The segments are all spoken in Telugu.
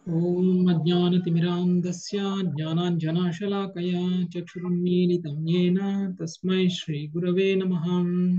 ओम अज्ञानतिमिरान्धस्य ज्ञानाञ्जनशलाकया चक्षुरुन्मीलितं येन तस्मै श्रीगुरवे नमः।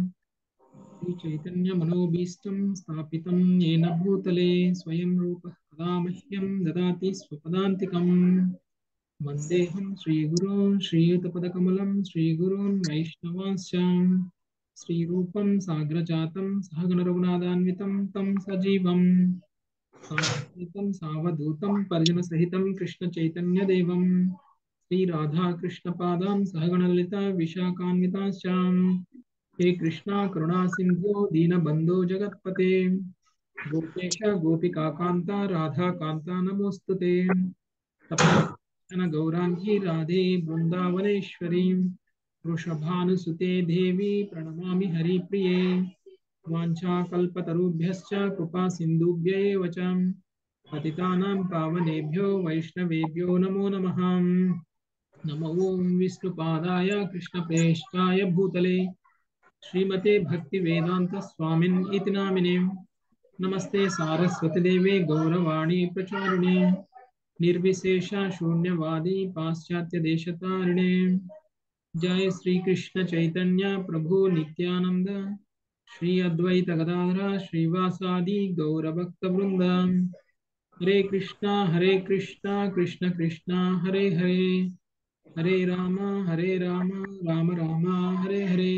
श्रीचैतन्यमनोभीष्टं स्थापितं येन भूतले स्वयं रूपः कदा मह्यं ददाति स्वपदान्तिकम्। वन्देऽहं श्रीगुरून् श्रीयुतपदकमलं श्रीगुरून् वैष्णवांश्च श्रीरूपं साग्रजातं सहगणरघुनाथान्वितं तं सजीवम् साद्वैतं सावधूतं परिजनसहितं कृष्णचैतन्यदेवं श्रीराधाकृष्णपादां सहगणललिता विशाखान्विताश्च हे कृष्णा करुणा सिन्धो दीनबन्धो जगत्पते गोपेश गोपिकान्ता राधाकान्ता नमोऽस्तुते तप्तकाञ्चन गौराङ्गी राधे वृन्दावनेश्वरी वृषभानुसुते देवी प्रणमामि हरिप्रिये वाञ्छाकल्पतरुभ्यश्च कृपा सिन्धुभ्य एव च पतितानां पावनेभ्यो वैष्णवेभ्यो नमो नमः। नमो ॐ विष्णुपादाय कृष्णप्रेष्ठाय भूतले श्रीमते भक्तिवेदान्त स्वामिन् इति नामिने नमस्ते सारस्वती देवे गौरवाणी प्रचारिणे निर्विशेष शून्यवादी पाश्चात्य देशतारिणे जय श्री कृष्ण चैतन्य प्रभु नित्यानंद श्री अद्वैत गदाधर श्रीवासादि गौरभक्त वृंद हरे कृष्णा कृष्ण कृष्णा हरे हरे हरे राम राम राम हरे हरे।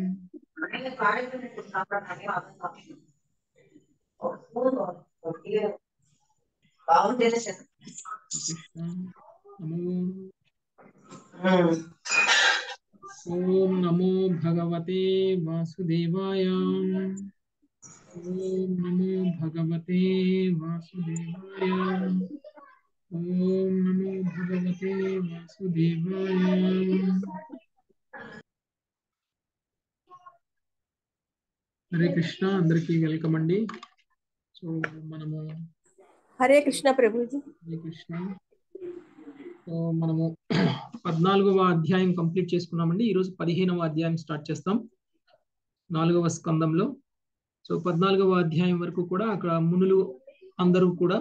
कृष्ण नमो ओम नमो भगवते वासुदेवाय ओम नमो भगवते वासुदेवाय ओम नमो भगवते वासुदेवाय। हरे कृष्ण अंदरिकी वेलकम अंडी। సో మనము హరే కృష్ణ ప్రభుజీ. హరే కృష్ణ. సో మనము 14వ అధ్యాయం కంప్లీట్ చేసుకున్నామండి. ఈరోజు 15వ అధ్యాయం స్టార్ట్ చేస్తాం 4వ స్కందంలో. సో 14వ అధ్యాయం వరకు కూడా అక్కడ మునులు అందరూ కూడా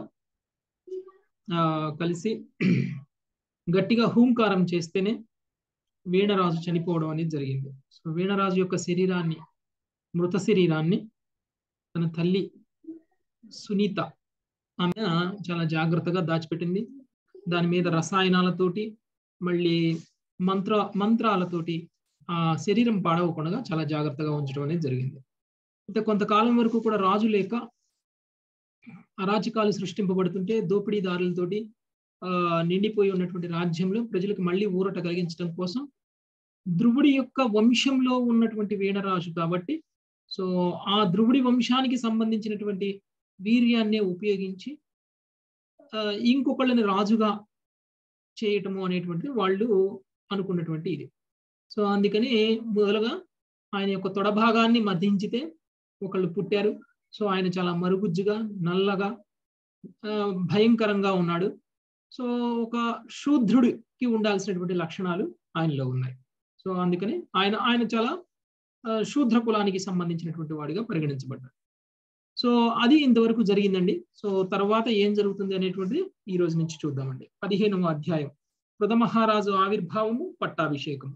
కలిసి గట్టిగా హూంకారం చేస్తేనే వీణరాజు చనిపోవడం అనేది జరిగింది. సో వీణరాజు యొక్క శరీరాన్ని, మృత శరీరాన్ని తన తల్లి సునీత ఆమె చాలా జాగ్రత్తగా దాచిపెట్టింది. దాని మీద రసాయనాలతోటి మళ్ళీ మంత్రాలతోటి ఆ శరీరం పాడవకుండా చాలా జాగ్రత్తగా ఉంచడం అనేది జరిగింది. అయితే కొంతకాలం వరకు కూడా రాజు లేక అరాచకాలు సృష్టింపబడుతుంటే దోపిడీదారులతోటి నిండిపోయి ఉన్నటువంటి రాజ్యంలో ప్రజలకు మళ్ళీ ఊరట కలిగించడం కోసం ధ్రువుడి యొక్క వంశంలో ఉన్నటువంటి వీణరాజు కాబట్టి సో ఆ ధ్రువుడి వంశానికి సంబంధించినటువంటి వీర్యాన్నే ఉపయోగించి ఇంకొకళ్ళని రాజుగా చేయటము అనేటువంటిది వాళ్ళు అనుకున్నటువంటి ఇది. సో అందుకని మొదలుగా ఆయన యొక్క తొడభాగాన్ని మధించితే ఒకళ్ళు పుట్టారు. సో ఆయన చాలా మరుగుజ్జుగా, నల్లగా, భయంకరంగా ఉన్నాడు. సో ఒక శూద్రుడికి ఉండాల్సినటువంటి లక్షణాలు ఆయనలో ఉన్నాయి. సో అందుకని ఆయన చాలా శూద్ర కులానికి సంబంధించినటువంటి వాడిగా పరిగణించబడ్డాడు. సో అది ఇంతవరకు జరిగిందండి. సో తర్వాత ఏం జరుగుతుంది అనేటువంటిది ఈ రోజు నుంచి చూద్దామండి. 15వ అధ్యాయం పృథమహారాజు ఆవిర్భావము, పట్టాభిషేకము.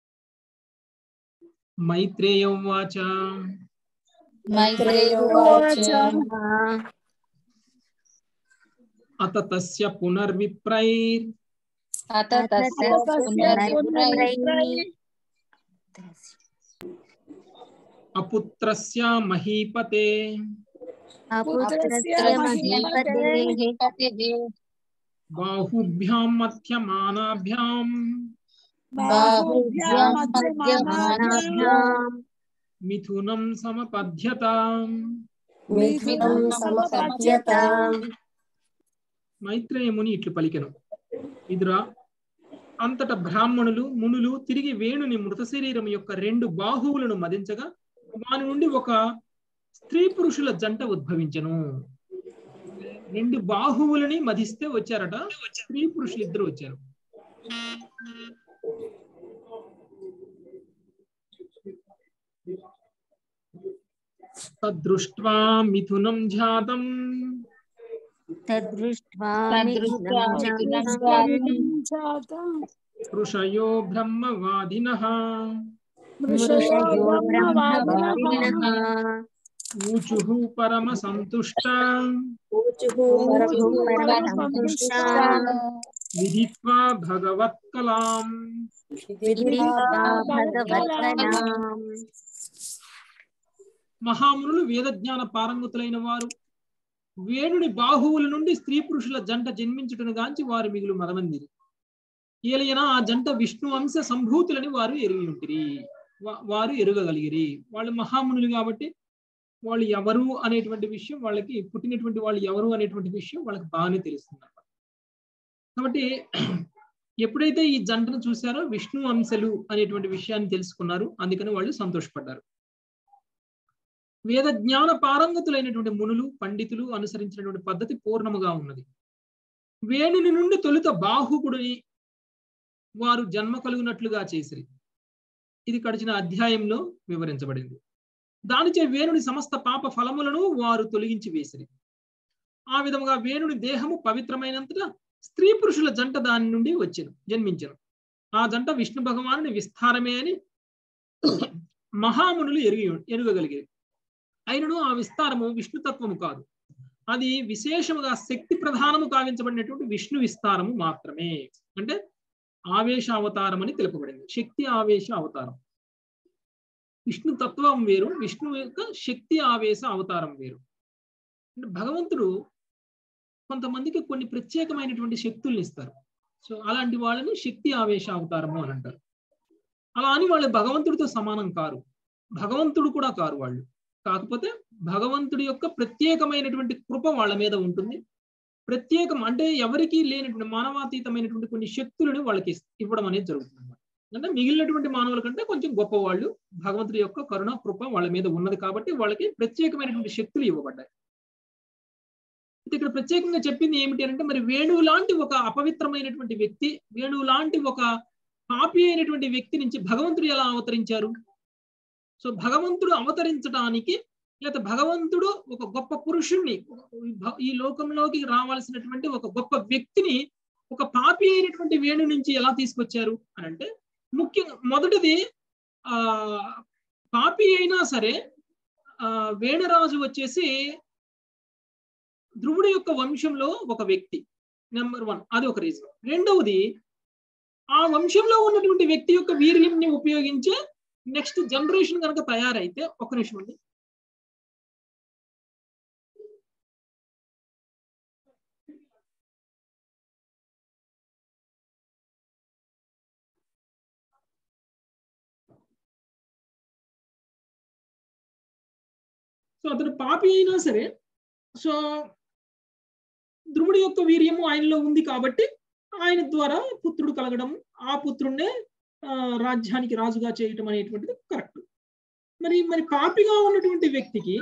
మైత్రేయ ఉవాచ అత తస్య పునర్విప్రైర్ అపుత్రస్య మహీపతే బాహుభ్యాం మధ్యమానాభ్యాం మిథునం సమపద్యతాం. మైత్రేయముని ఇట్లు పలికెను, ఇదురా, అంతట బ్రాహ్మణులు మునులు తిరిగి వేణుని మృత శరీరం యొక్క 2 బాహువులను మదించగా వాని నుండి ఒక స్త్రీ పురుషుల జంట ఉద్భవించను. 2 బాహువులని మదిస్తే వచ్చారట, స్త్రీ పురుషులు ఇద్దరు వచ్చారు. తదృష్ట్వా మిథునం జాతం తదృష్ట్వా తదృష్ట్వా మిథునం మిథునం జాతం ఋషయో బ్రహ్మవాదినః మృషయో బ్రహ్మవాదినః బ్రహ్మవాదినః ఊచుః పరమ సంతుష్టా ऊचुः ఊచు परमं పరమసంతుష్టా విదిత్వా భగవత్కలాం. విదిత్వా భగవత్కలాం. మహామునులు వేదజ్ఞాన పారంగతులైన వారు వేణుని బాహువుల నుండి స్త్రీ పురుషుల జంట జన్మించుటను గాంచి వారు మిగులు మదమందిరి. ఏలైన ఆ జంట విష్ణు అంశ సంభూతులని వారు ఎరిగి ఉంటిరి, వారు ఎరుగగలిగిరి. వాళ్ళు మహామునులు కాబట్టి వాళ్ళు ఎవరు అనేటువంటి విషయం, వాళ్ళకి పుట్టినటువంటి వాళ్ళు ఎవరు అనేటువంటి విషయం వాళ్ళకి బాగానే తెలుస్తుంది. కాబట్టి ఎప్పుడైతే ఈ జంటను చూశారో విష్ణు అంశలు అనేటువంటి విషయాన్ని తెలుసుకున్నారు, అందుకని వాళ్ళు సంతోషపడ్డారు. వేద జ్ఞాన పారంగతులైనటువంటి మునులు పండితులు అనుసరించినటువంటి పద్ధతి పూర్ణముగా ఉన్నది. వేణుని నుండి తొలుత బాహుకుడిని వారు జన్మ కలుగునట్లుగా చేసిరి. ఇది గడిచిన అధ్యాయంలో వివరించబడింది. దానిచే వేణుని సమస్త పాప ఫలములను వారు తొలగించి వేసిరి. ఆ విధముగా వేణుని దేహము పవిత్రమైనంతటా స్త్రీ పురుషుల జంట దాని నుండి జన్మించను. ఆ జంట విష్ణు భగవానుని విస్తారమే అని మహామునులు ఎరుగగలిగారు. అయినను ఆ విస్తారము విష్ణుతత్వము కాదు, అది విశేషముగా శక్తి ప్రధానము కావించబడినటువంటి విష్ణు విస్తారము మాత్రమే. అంటే ఆవేశ అవతారం అని తెలుపబడింది. శక్తి ఆవేశ అవతారం. విష్ణు తత్వం వేరు, విష్ణు యొక్క శక్తి ఆవేశ అవతారం వేరు. అంటే భగవంతుడు కొంతమందికి కొన్ని ప్రత్యేకమైనటువంటి శక్తుల్ని ఇస్తారు. సో అలాంటి వాళ్ళని శక్తి ఆవేశ అవతారము అని అంటారు. అలా అని వాళ్ళు భగవంతుడితో సమానం కారు, భగవంతుడు కూడా కారు వాళ్ళు. కాకపోతే భగవంతుడి యొక్క ప్రత్యేకమైనటువంటి కృప వాళ్ళ మీద ఉంటుంది. ప్రత్యేకం అంటే ఎవరికీ లేనటువంటి మానవాతీతమైనటువంటి కొన్ని శక్తులను వాళ్ళకి ఇవ్వడం అనేది జరుగుతుంది. అంటే మిగిలినటువంటి మానవుల కంటే కొంచెం గొప్పవాళ్ళు, భగవంతుడి యొక్క కరుణ కృప వాళ్ళ మీద ఉన్నది కాబట్టి వాళ్ళకి ప్రత్యేకమైనటువంటి శక్తులు ఇవ్వబడ్డాయి. ఇక్కడ ప్రత్యేకంగా చెప్పింది ఏమిటి అంటే, మరి వేణువు లాంటి ఒక అపవిత్రమైనటువంటి వ్యక్తి, వేణువు లాంటి ఒక పాపి అయినటువంటి వ్యక్తి నుంచి భగవంతుడు ఎలా అవతరించారు? సో భగవంతుడు అవతరించడానికి, లేదా భగవంతుడు ఒక గొప్ప పురుషుణ్ణి, ఈ లోకంలోకి రావాల్సినటువంటి ఒక గొప్ప వ్యక్తిని ఒక పాపి అయినటువంటి వేణు నుంచి ఎలా తీసుకొచ్చారు అని అంటే, ముఖ్యంగా మొదటిది పాపి అయినా సరే వేణురాజు వచ్చేసి ధ్రువుడి యొక్క వంశంలో ఒక వ్యక్తి, నెంబర్ 1, అది ఒక రీజన్. రెండవది, ఆ వంశంలో ఉన్నటువంటి వ్యక్తి యొక్క వీర్యంని ఉపయోగించే నెక్స్ట్ జనరేషన్ కనుక తయారైతే, ఒక నిమిషం అండి, సో అతను పాపి అయినా సరే, సో ధ్రువుడి యొక్క వీర్యము ఆయనలో ఉంది కాబట్టి ఆయన ద్వారా పుత్రుడు కలగడం, ఆ పుత్రుడినే రాజ్యానికి రాజుగా చేయటం అనేటువంటిది కరెక్ట్. మరి పాపిగా ఉన్నటువంటి వ్యక్తికి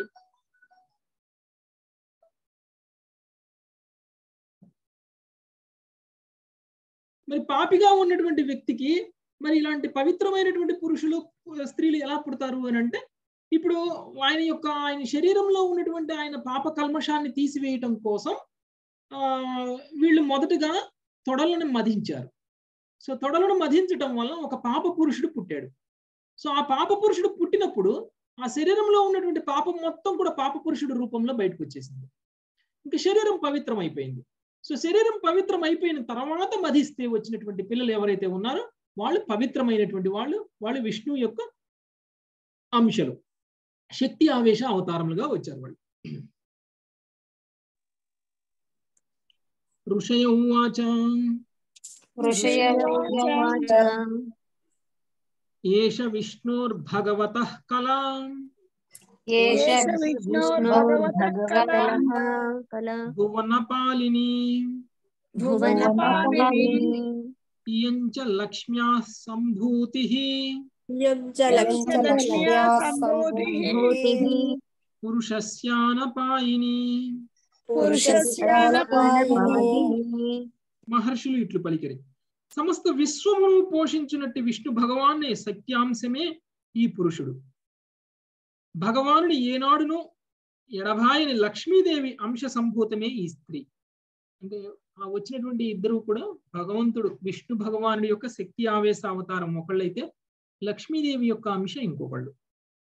మరి ఇలాంటి పవిత్రమైనటువంటి పురుషులు స్త్రీలు ఎలా పుడతారు అని అంటే, ఇప్పుడు ఆయన శరీరంలో ఉన్నటువంటి ఆయన పాప కల్మషాన్ని తీసివేయటం కోసం వీళ్ళు మొదటగా తొడలను మధించారు. సో తొడలను మధించటం వల్ల ఒక పాప పురుషుడు పుట్టాడు. సో ఆ పాప పురుషుడు పుట్టినప్పుడు ఆ శరీరంలో ఉన్నటువంటి పాపం మొత్తం కూడా పాప పురుషుడు రూపంలో బయటకు వచ్చేసింది. ఇంకా శరీరం పవిత్రం అయిపోయింది. సో శరీరం పవిత్రం అయిపోయిన తర్వాత మధిస్తే వచ్చినటువంటి పిల్లలు ఎవరైతే ఉన్నారో వాళ్ళు పవిత్రమైనటువంటి వాళ్ళు విష్ణువు యొక్క అంశలు, శక్తి ఆవేశ అవతారములుగా వచ్చారు వాళ్ళు. ఋషయ ఉవాచ ఏష విష్ణోర్భగవతః కలా భువనపాలిని ఇయం చ లక్ష్మ్యాః సంభూతిః పురుషస్యానపాయిని. మహర్షులు ఇట్లు పలికిరి, సమస్త విశ్వమును పోషించినట్టు విష్ణు భగవాన్నే సత్యాంశమే ఈ పురుషుడు. భగవానుడి ఏనాడును ఎడబాయని లక్ష్మీదేవి అంశ సంభూతమే ఈ స్త్రీ. అంటే ఆ వచ్చినటువంటి ఇద్దరు కూడా భగవంతుడు విష్ణు భగవానుడి యొక్క శక్తి ఆవేశ అవతారం ఒకళ్ళైతే లక్ష్మీదేవి యొక్క అంశ ఇంకొకళ్ళు.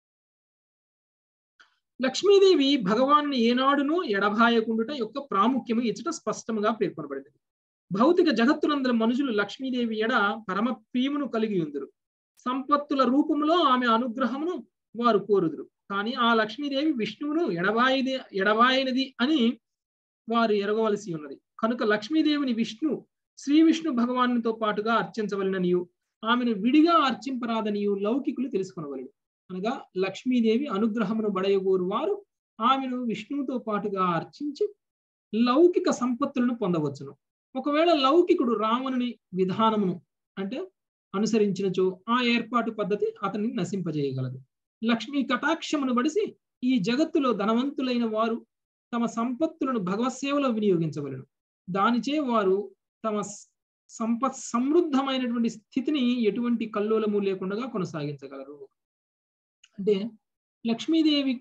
లక్ష్మీదేవి భగవాన్ని ఏనాడును ఎడబాయకుండుట యొక్క ప్రాముఖ్యము ఇచ్చట స్పష్టముగా పేర్కొనబడింది. భౌతిక జగత్తునందరి మనుషులు లక్ష్మీదేవి ఎడ పరమ ప్రియమును కలిగి ఉందరు. సంపత్తుల రూపంలో ఆమె అనుగ్రహమును వారు కోరుదురు. కానీ ఆ లక్ష్మీదేవి విష్ణువును ఎడబాయినది అని వారు ఎరగవలసి ఉన్నది. కనుక లక్ష్మీదేవిని శ్రీ విష్ణు భగవానుతో పాటుగా అర్చించవలననియు ఆమెను విడిగా అర్చింపరాదనియు లౌకికులు తెలుసుకొనవలెను. అనగా లక్ష్మీదేవి అనుగ్రహమును బడయగోరు వారు ఆమెను విష్ణువుతో పాటుగా అర్చించి లౌకిక సంపత్తులను పొందవచ్చును. ఒకవేళ లౌకికుడు రావణుని విధానమును అంటే అనుసరించినచో ఆ ఏర్పాటు పద్ధతి అతన్ని నశింపజేయగలదు. లక్ష్మీ కటాక్షమును బడిసి ఈ జగత్తులో ధనవంతులైన వారు తమ సంపత్తులను భగవత్ సేవలో వినియోగించవలెను. దానిచే వారు తమ సంపత్ సమృద్ధమైనటువంటి స్థితిని ఎటువంటి కల్లోలము లేకుండా కొనసాగించగలరు. అంటే లక్ష్మీదేవి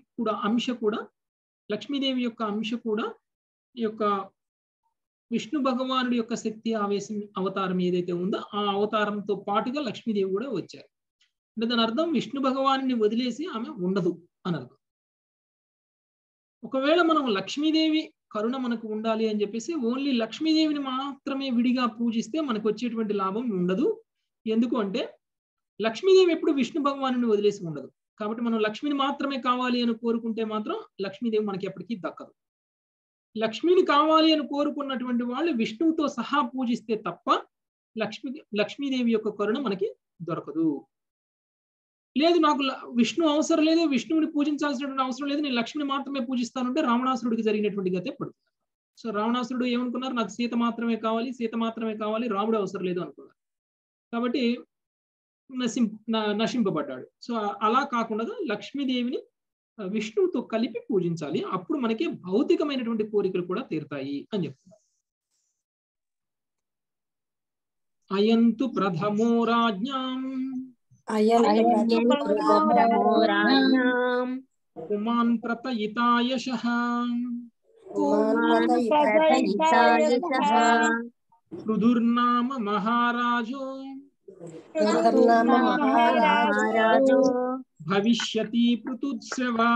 యొక్క అంశ కూడా ఈ యొక్క విష్ణు భగవానుడి యొక్క శక్తి ఆవేశం అవతారం ఏదైతే ఉందో ఆ అవతారంతో పాటుగా లక్ష్మీదేవి కూడా వచ్చారు. అంటే దాని అర్థం విష్ణు భగవాన్ని వదిలేసి ఆమె ఉండదు అని అర్థం. ఒకవేళ మనం లక్ష్మీదేవి కరుణ మనకు ఉండాలి అని చెప్పేసి ఓన్లీ లక్ష్మీదేవిని మాత్రమే విడిగా పూజిస్తే మనకు వచ్చేటువంటి లాభం ఉండదు. ఎందుకు అంటే లక్ష్మీదేవి ఎప్పుడు విష్ణు భగవానుని వదిలేసి ఉండదు. కాబట్టి మనం లక్ష్మిని మాత్రమే కావాలి అని కోరుకుంటే మాత్రం లక్ష్మీదేవి మనకి ఎప్పటికీ దక్కదు. లక్ష్మిని కావాలి అని కోరుకున్నటువంటి వాళ్ళు విష్ణువుతో సహా పూజిస్తే తప్ప లక్ష్మీదేవి యొక్క కరుణ మనకి దొరకదు. లేదు నాకు విష్ణు అవసరం లేదు, విష్ణువుని పూజించాల్సినటువంటి అవసరం లేదు, నేను లక్ష్మిని మాత్రమే పూజిస్తానంటే రావణాసురుడికి జరిగినటువంటి గతే పడుతుంది. సో రావణాసురుడు ఏమనుకున్నారు, నాకు సీత మాత్రమే కావాలి, రాముడు అవసరం లేదు అనుకున్నారు. కాబట్టి నశింపబడ్డాడు. సో అలా కాకుండా లక్ష్మీదేవిని విష్ణువుతో కలిపి పూజించాలి. అప్పుడు మనకి భౌతికమైనటువంటి కోరికలు కూడా తీరుతాయి అని చెప్తున్నారు. అయంతు ప్రథమో రాజ్ఞాం పుమాన్ ప్రతయితాయశః పృథుర్నామ మహారాజో భవిష్యతి పృథుశ్రవా.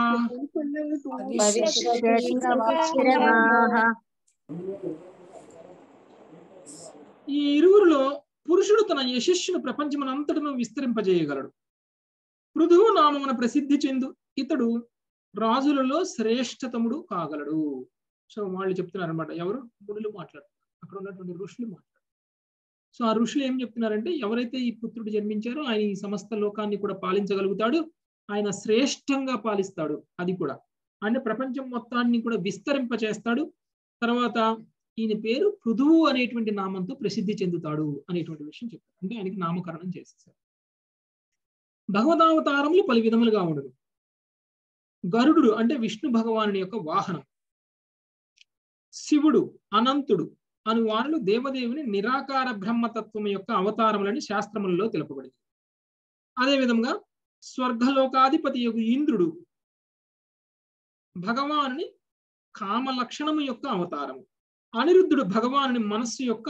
ఈ ఇరువురిలో పురుషుడు తన యశస్సును ప్రపంచమనంతటను విస్తరింపజేయగలడు. పృథువు నామమున ప్రసిద్ధి చెందు ఇతడు రాజులలో శ్రేష్టతముడు కాగలడు. సో వాళ్ళు చెప్తున్నారు అనమాట. ఎవరు? మునులు మాట్లాడుతున్నారు, అక్కడ ఉన్నటువంటి ఋషులు మాట్లాడుతున్నారు. సో ఆ ఋషులు ఏం చెప్తున్నారంటే ఎవరైతే ఈ పుత్రుడు జన్మించారో ఆయన ఈ సమస్త లోకాన్ని కూడా పాలించగలుగుతాడు, ఆయన శ్రేష్టంగా పాలిస్తాడు, అది కూడా అంటే ప్రపంచం మొత్తాన్ని కూడా విస్తరింపచేస్తాడు. తర్వాత ఈయన పేరు పృథువు అనేటువంటి నామంతో ప్రసిద్ధి చెందుతాడు అనేటువంటి విషయం చెప్తారు. అంటే ఆయనకి నామకరణం చేసేసారు. భగవదావతారములు పలు విధములుగా ఉండదు. గరుడు అంటే విష్ణు భగవానుని యొక్క వాహనం. శివుడు, అనంతుడు అను వారులు దేవదేవుని నిరాకార బ్రహ్మతత్వం యొక్క అవతారములని శాస్త్రములలో తెలుపబడింది. అదేవిధంగా స్వర్గలోకాధిపతి యొక్క ఇంద్రుడు భగవానుని కామ లక్షణము యొక్క అవతారము. అనిరుద్ధుడు భగవానుని మనస్సు యొక్క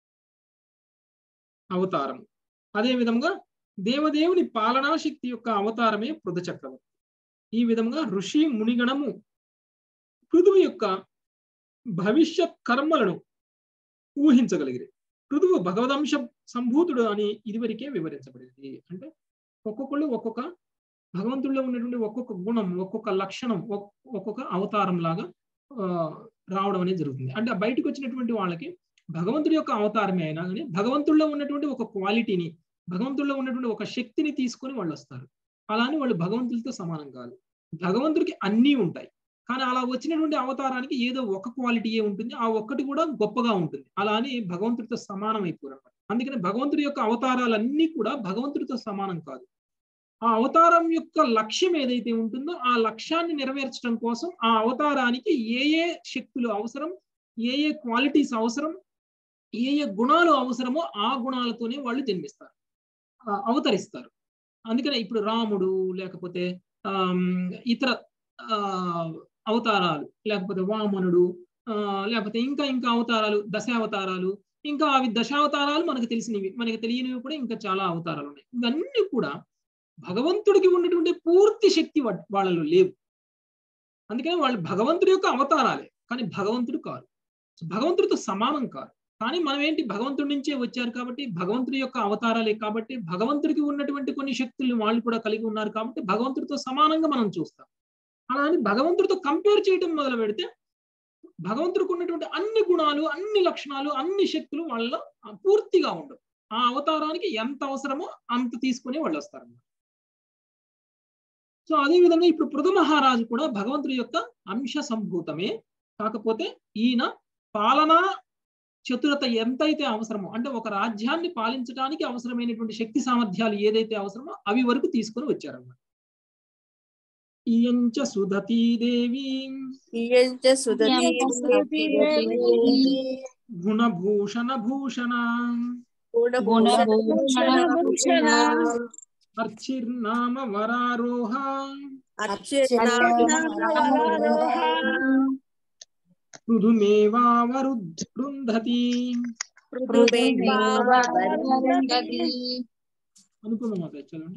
అవతారము. అదేవిధంగా దేవదేవుని పాలనాశక్తి యొక్క అవతారమే పృథు చక్రవర్తి. ఈ విధంగా ఋషి మునిగణము పృథువు యొక్క భవిష్యత్ కర్మలను ఊహించగలిగిరి. పృథువు భగవదంశ సంభూతుడు అని ఇదివరకే వివరించబడింది. అంటే ఒక్కొక్కళ్ళు ఒక్కొక్క భగవంతుల్లో ఉన్నటువంటి ఒక్కొక్క గుణం, ఒక్కొక్క లక్షణం, ఒక్కొక్క అవతారం లాగా రావడం అనేది జరుగుతుంది. అంటే బయటకు వచ్చినటువంటి వాళ్ళకి భగవంతుడి యొక్క అవతారమే అయినా కానీ భగవంతుల్లో ఉన్నటువంటి ఒక క్వాలిటీని, భగవంతుల్లో ఉన్నటువంటి ఒక శక్తిని తీసుకొని వాళ్ళు వస్తారు. అలా అని వాళ్ళు భగవంతుడితో సమానం కాదు. భగవంతుడికి అన్నీ ఉంటాయి, కానీ అలా వచ్చినటువంటి అవతారానికి ఏదో ఒక క్వాలిటీయే ఉంటుంది, ఆ ఒక్కటి కూడా గొప్పగా ఉంటుంది. అలా అని భగవంతుడితో సమానం అయిపోరు అన్నమాట. అందుకని భగవంతుడి యొక్క అవతారాలన్నీ కూడా భగవంతుడితో సమానం కాదు. ఆ అవతారం యొక్క లక్ష్యం ఏదైతే ఉంటుందో ఆ లక్ష్యాన్ని నెరవేర్చడం కోసం ఆ అవతారానికి ఏ ఏ శక్తులు అవసరం, ఏ ఏ క్వాలిటీస్ అవసరం, ఏ ఏ గుణాలు అవసరమో ఆ గుణాలతోనే వాళ్ళు జన్మిస్తారు, అవతరిస్తారు. అందుకనే ఇప్పుడు రాముడు లేకపోతే ఇతర అవతారాలు, లేకపోతే వామనుడు, లేకపోతే ఇంకా ఇంకా అవతారాలు, దశావతారాలు, ఇంకా అవి దశావతారాలు మనకు తెలిసినవి, మనకు తెలియనివి కూడా ఇంకా చాలా అవతారాలు ఉన్నాయి. ఇవన్నీ కూడా భగవంతుడికి ఉన్నటువంటి పూర్తి శక్తి వాళ్ళలో లేవు. అందుకని వాళ్ళు భగవంతుడి యొక్క అవతారాలే, కానీ భగవంతుడు కాదు, భగవంతుడితో సమానం కాదు. కానీ మనం ఏంటి, భగవంతుడి నుంచే వచ్చారు కాబట్టి, భగవంతుడి యొక్క అవతారాలే కాబట్టి, భగవంతుడికి ఉన్నటువంటి కొన్ని శక్తులు వాళ్ళు కూడా కలిగి ఉన్నారు కాబట్టి భగవంతుడితో సమానంగా మనం చూస్తాం. అలా అని భగవంతుడితో కంపేర్ చేయడం మొదలు పెడితే భగవంతుడికి ఉన్నటువంటి అన్ని గుణాలు, అన్ని లక్షణాలు, అన్ని శక్తులు వాళ్ళలో పూర్తిగా ఉండవు. ఆ అవతారానికి ఎంత అవసరమో అంత తీసుకుని వాళ్ళు వస్తారన్నమాట. సో అదే విధంగా ఇప్పుడు పృథు మహారాజు కూడా భగవంతుడి యొక్క అంశ సంభూతమే. కాకపోతే ఈయన పాలనా చతురత ఎంతైతే అవసరమో, అంటే ఒక రాజ్యాన్ని పాలించడానికి అవసరమైనటువంటి శక్తి సామర్థ్యాలు ఏదైతే అవసరమో అవి వరకు తీసుకొని వచ్చారన్నమాట. ఇయంచ సుధతీదేవి గుణభూషణ భూషణ అర్చిర్నామ వరారోహ పృథుమేవావరుద్ధతి. అనుకున్న మాట చలండి.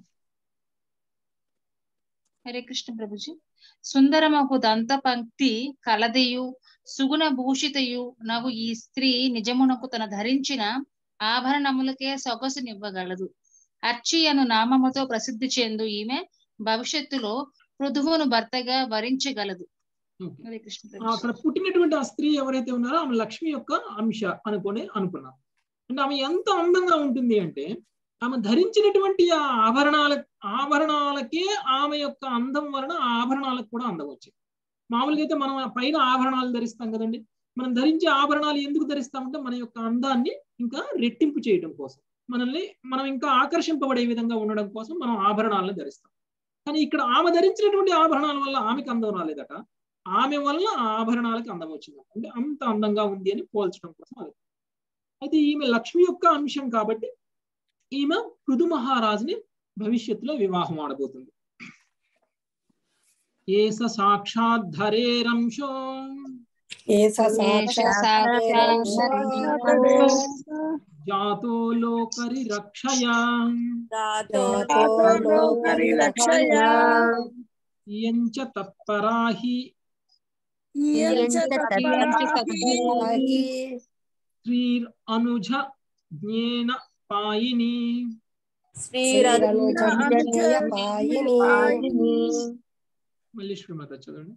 హరే కృష్ణ ప్రభుజీ. సుందరమకు దంత పంక్తి కలదియు సుగుణ భూషితయు నగు ఈ స్త్రీ నిజమునకు తన ధరించిన ఆభరణములకే సొగసునివ్వగలదు. అర్చి అను నామముతో ప్రసిద్ధి చెందు ఈమె భవిష్యత్తులో పృథువును భర్తగా వరించగలదు. హరే కృష్ణ ప్రభుజీ. అక్కడ పుట్టినటువంటి ఆ స్త్రీ ఎవరైతే ఉన్నారో ఆమె లక్ష్మి యొక్క అంశ అనుకున్నాం. అంటే ఆమె ఎంత అందంగా ఉంటుంది అంటే ఆమె ధరించినటువంటి ఆ ఆభరణాలకే ఆమె యొక్క అందం వలన ఆ ఆభరణాలకు కూడా అందం వచ్చింది. మామూలుగా అయితే మనం పైన ఆభరణాలు ధరిస్తాం కదండి. మనం ధరించే ఆభరణాలు ఎందుకు ధరిస్తామంటే మన యొక్క అందాన్ని ఇంకా రెట్టింపు చేయడం కోసం, మనం ఇంకా ఆకర్షింపబడే విధంగా ఉండడం కోసం మనం ఆభరణాలను ధరిస్తాం. కానీ ఇక్కడ ఆమె ధరించినటువంటి ఆభరణాల వల్ల ఆమెకు అందం రాలేదట, ఆమె వల్ల ఆ ఆభరణాలకి అందం వచ్చింది. అంటే అంత అందంగా ఉంది అని పోల్చడం కోసం అది. అయితే ఈమె లక్ష్మి యొక్క అంశం కాబట్టి ఈమె పృథు మహారాజుని భవిష్యత్తులో వివాహం ఆడబోతుంది. ఏస సాక్షాత్ ధరేరంశో జాతో లోకరి రక్షయా ఇయంచ తత్పరాహి శ్రీర్ అనుజ జ్ఞేన పాయిని. మళ్ళీ శ్రీమత చదవండి.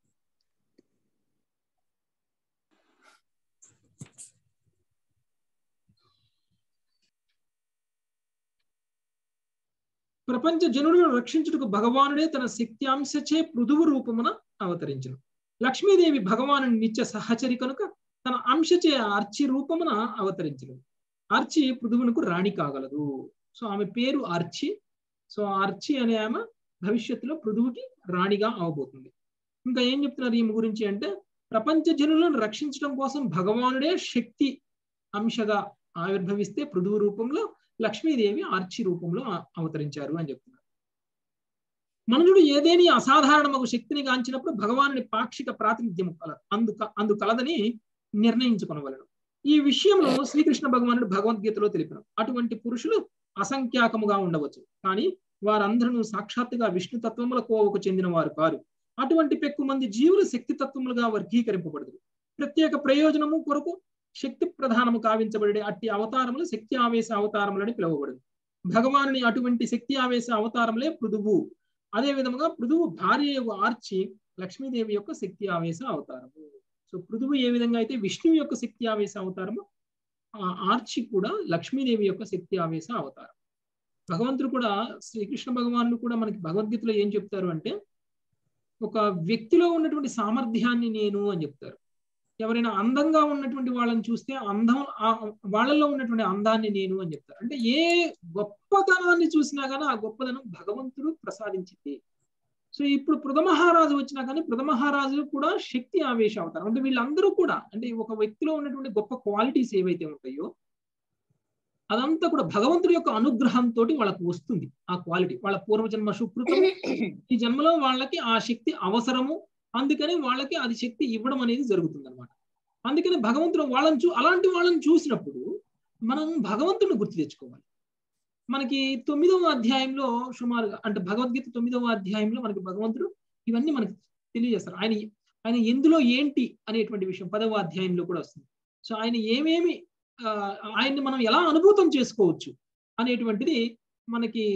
ప్రపంచ జనులను రక్షించుటకు భగవానుడే తన శక్త్యాంశచే పృథువు రూపమున అవతరించును. లక్ష్మీదేవి భగవాను నిత్య సహచరి కనుక తన అంశచే అర్చి రూపమున అవతరించను. అర్చి పృథువునకు రాణి కాగలదు. సో ఆమె పేరు అర్చి. సో అర్చి అనే ఆమె భవిష్యత్తులో పృథువుకి రాణిగా అవబోతుంది. ఇంకా ఏం చెప్తున్నారు ఈమె గురించి అంటే, ప్రపంచ జనులను రక్షించడం కోసం భగవానుడే శక్తి అంశగా ఆవిర్భవిస్తే పృథువు రూపంలో లక్ష్మీదేవి అర్చి రూపంలో అవతరించారు అని చెప్తున్నారు. మనుషుడు ఏదేని అసాధారణమగు శక్తిని గాంచినప్పుడు భగవానుని పాక్షిక ప్రాతినిధ్యం అందు కలదని నిర్ణయించుకొనవలెను. ఈ విషయంలో శ్రీకృష్ణ భగవానుడు భగవద్గీతలో తెలిపారు. అటువంటి పురుషులు అసంఖ్యాకముగా ఉండవచ్చు, కానీ వారందరూ సాక్షాత్తుగా విష్ణు తత్వముల కోవకు చెందిన వారు కారు. అటువంటి పెక్కు మంది జీవులు శక్తి తత్వములుగా వర్గీకరింపబడదు. ప్రత్యేక ప్రయోజనము కొరకు శక్తి ప్రధానము కావించబడే అట్టి అవతారములు శక్తి ఆవేశ అవతారములని పిలువబడదు. భగవానుని అటువంటి శక్తి ఆవేశ అవతారములే పృథువు. అదే విధముగా పృథువు భార్య ఆర్చి లక్ష్మీదేవి యొక్క శక్తి ఆవేశ అవతారము. సో పృథువు ఏ విధంగా అయితే విష్ణువు యొక్క శక్తి ఆవేశ అవతారము, ఆర్చి కూడా లక్ష్మీదేవి యొక్క శక్తి ఆవేశ అవతారం. భగవంతుడు కూడా, శ్రీకృష్ణ భగవానుడు కూడా మనకి భగవద్గీతలో ఏం చెప్తారు అంటే, ఒక వ్యక్తిలో ఉన్నటువంటి సామర్థ్యాన్ని నేను అని చెప్తారు. ఎవరైనా అందంగా ఉన్నటువంటి వాళ్ళని చూస్తే వాళ్ళల్లో ఉన్నటువంటి అందాన్ని నేను అని చెప్తారు. అంటే ఏ గొప్పతనాన్ని చూసినా కానీ ఆ గొప్పతనం భగవంతుడు ప్రసాదించింది. సో ఇప్పుడు పృథు మహారాజు వచ్చినా కానీ పృథు మహారాజు కూడా శక్తి ఆవేశ అవతారం. అంటే వీళ్ళందరూ కూడా, అంటే ఒక వ్యక్తిలో ఉన్నటువంటి గొప్ప క్వాలిటీస్ ఏవైతే ఉంటాయో అదంతా కూడా భగవంతుడి యొక్క అనుగ్రహంతో వాళ్ళకు వస్తుంది. ఆ క్వాలిటీ వాళ్ళ పూర్వజన్మ సుకృతం, ఈ జన్మలో వాళ్ళకి ఆ శక్తి అవసరము, అందుకని వాళ్ళకి అది శక్తి ఇవ్వడం అనేది జరుగుతుంది అనమాట. అందుకని భగవంతుడు అలాంటి వాళ్ళని చూసినప్పుడు మనం భగవంతుడిని గుర్తు తెచ్చుకోవాలి. మనకి 9వ అధ్యాయంలో సుమారుగా, అంటే భగవద్గీత 9వ అధ్యాయంలో మనకి భగవంతుడు ఇవన్నీ మనకి తెలియజేస్తారు. ఆయన ఎందులో ఏంటి అనేటువంటి విషయం 10వ అధ్యాయంలో కూడా వస్తుంది. సో ఆయన ఏమేమి ఆయన్ని మనం ఎలా అనుభూతం చేసుకోవచ్చు అనేటువంటిది మనకి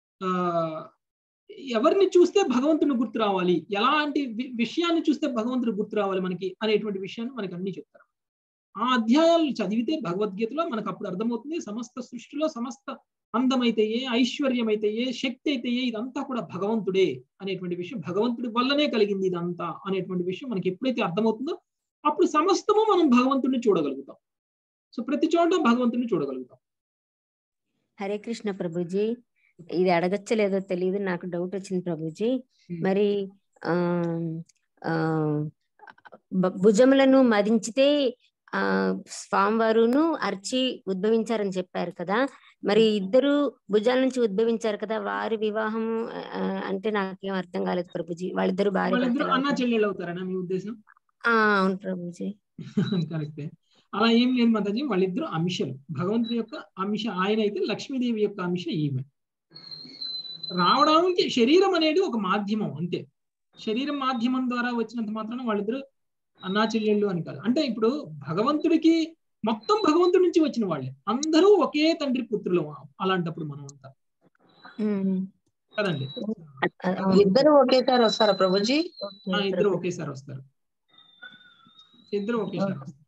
ఎవరిని చూస్తే భగవంతుని గుర్తు రావాలి, ఎలాంటి విషయాన్ని చూస్తే భగవంతుడు గుర్తు రావాలి మనకి అనేటువంటి విషయాన్ని మనకి అన్ని చెప్తారు. ఆ అధ్యాయాలు చదివితే భగవద్గీతలో మనకు అప్పుడు అర్థమవుతుంది సమస్త సృష్టిలో సమస్త అందమైతే ఏ, ఐశ్వర్యమైతే ఏ, శక్తి అయితే ఏ, ఇదంతా కూడా భగవంతుడే అనేటువంటి విషయం, భగవంతుడి వల్లనే కలిగింది ఇదంతా అనేటువంటి విషయం మనకి ఎప్పుడైతే అర్థమవుతుందో అప్పుడు సమస్తము మనం భగవంతుడిని చూడగలుగుతాం. సో ప్రతి చోట భగవంతుడిని చూడగలుగుతాం. హరే కృష్ణ ప్రభుజీ, ఇది అడగచ్చలేదో తెలియదు, నాకు డౌట్ వచ్చింది ప్రభుజీ. మరి భుజములను మదించితే స్వామివారును అర్చి ఉద్భవించారని చెప్పారు కదా, మరి ఇద్దరు భుజాల నుంచి ఉద్భవించారు కదా, వారి వివాహం అంటే నాకేం అర్థం కాలేదు ప్రభుజీ. వాళ్ళిద్దరు భార్య అన్నా చెల్లెళ్ళు అవుతారనా మీ ఉద్దేశం? అవును ప్రభుజీ. కరెక్టే. అలా ఏం లేదు మాతాజీ, వాళ్ళిద్దరు అంశలు, భగవంతుడి యొక్క అంశ. ఆయన అయితే లక్ష్మీదేవి యొక్క అంశ ఈమె. రావడానికి శరీరం అనేది ఒక మాధ్యమం అంతే. శరీరం మాధ్యమం ద్వారా వచ్చినంత మాత్రాన వాళ్ళిద్దరు అన్నా చెల్లెళ్ళు అని కాదు. అంటే ఇప్పుడు భగవంతుడికి మొత్తం భగవంతుడి నుంచి వచ్చిన వాళ్ళే, అందరూ ఒకే తండ్రి పుత్రులు. అలాంటప్పుడు మనం అంతా కదండి. ఇద్దరు ఒకేసారి వస్తారా ప్రభుజీ? ఇద్దరు ఒకేసారి వస్తారు, ఇద్దరు ఒకేసారి వస్తారు.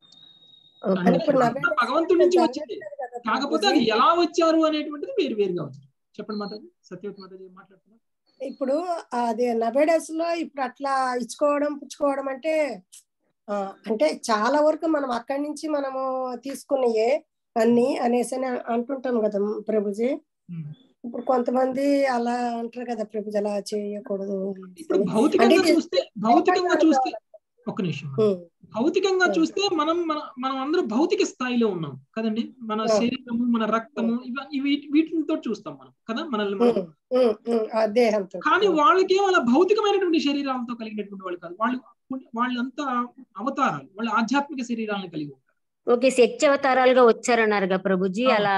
భగవంతుడి నుంచి వచ్చింది, కాకపోతే అది ఎలా వచ్చారు అనేటువంటిది వేరు వేరుగా వచ్చారు. చెప్పండి మాతాజీ. సత్యవతి మాతాజీ మాట్లాడుతున్నారు. ఇప్పుడు అది నవేడేస్ లో ఇప్పుడు అట్లా ఇచ్చుకోవడం పుచ్చుకోవడం అంటే అంటే చాలా వరకు మనం అక్కడి నుంచి మనము తీసుకున్నాయే అన్ని అనేసి అంటుంటాం కదా ప్రభుజీ. ఇప్పుడు కొంతమంది అలా అంటారు కదా ప్రభుజీ, అలా చేయకూడదు. ఇప్పుడు భౌతికంగా చూస్తే ఒక నిమిషం, భౌతికంగా చూస్తే మనం అందరూ భౌతిక స్థాయిలో ఉన్నాం కదండి. మన శరీరము, మన రక్తము, వీటితో చూస్తాం మనం కదా మనల్ని మనం. కానీ వాళ్ళకి వాళ్ళ భౌతికమైనటువంటి శరీరాలతో కలిగినటువంటి వాళ్ళు కాదు. వాళ్ళంతా అవతారాలు, వాళ్ళ ఆధ్యాత్మిక శరీరాలను కలిగి ఉంటారు. ఓకే, శక్తి అవతారాలుగా వచ్చారన్నారుగా ప్రభుజీ. అలా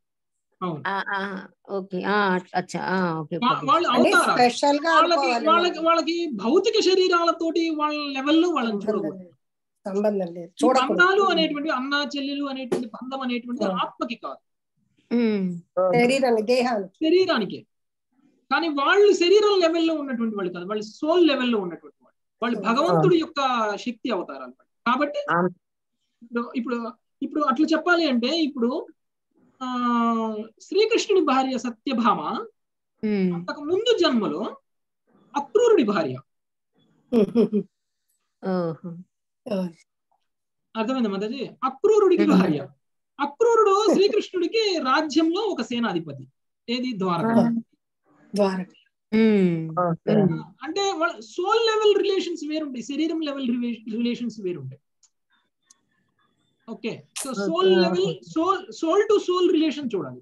వాళ్ళకి భౌతిక శరీరాలతోటి వాళ్ళ లెవెల్లో వాళ్ళని చూడకూడదు. బంధాలు అనేటువంటి అన్నా చెల్లెలు అనేటువంటి బంధం అనేటువంటి ఆత్మకి కాదు, శరీరానికే. కానీ వాళ్ళు శరీరం లెవెల్లో ఉన్నటువంటి వాళ్ళు కాదు, వాళ్ళు సోల్ లెవెల్లో ఉన్నటువంటి వాళ్ళు. వాళ్ళు భగవంతుడి యొక్క శక్తి అవతారాలు. కాబట్టి ఇప్పుడు అట్లా చెప్పాలి అంటే, ఇప్పుడు శ్రీకృష్ణుడి భార్య సత్యభామ అంతకు ముందు జన్మలో అక్రూరుడి భార్య. అర్థమైంది మాతాజీ? అక్రూరుడికి భార్య. అక్రూరుడు శ్రీకృష్ణుడికి రాజ్యంలో ఒక సేనాధిపతి. ఏది? ద్వారక. అంటే వాళ్ళ సోల్ లెవెల్ రిలేషన్స్ వేరుంటాయి, శరీరం లెవెల్ రిలేషన్స్ వేరుంటాయి. Okay, so soul level, soul to soul relation చూడాలి.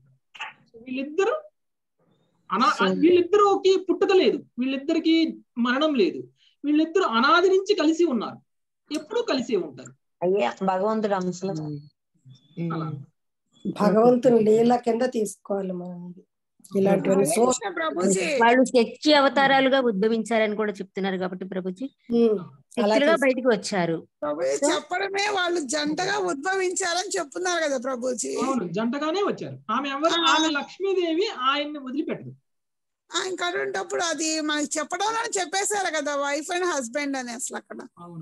వీళ్ళిద్దరికి పుట్టుక లేదు, వీళ్ళిద్దరికి మరణం లేదు, వీళ్ళిద్దరు అనాది నుంచి కలిసి ఉన్నారు, ఎప్పుడూ కలిసే ఉంటారు. అయ్యా భగవంతుడు అంశలు, భగవంతుని లీల కింద తీసుకోవాలి మనం. వాళ్ళు శక్తి అవతారాలుగా ఉద్భవించారని కూడా చెప్తున్నారు కాబట్టి ప్రభుజీ శక్తులుగా బయటికి వచ్చారు. చెప్పడమే వాళ్ళు జంటగా ఉద్భవించారని చెప్తున్నారు కదా ప్రభుజీ. అవును, జంటగానే వచ్చారు. ఆమె లక్ష్మీదేవి ఆయన్ని వదిలిపెట్టదు. ఇంకా అటువంటిప్పుడు అది మనకి చెప్పడంలోనే చెప్పేశారు కదా, వైఫ్ అండ్ హస్బెండ్ అని. అసలు అక్కడ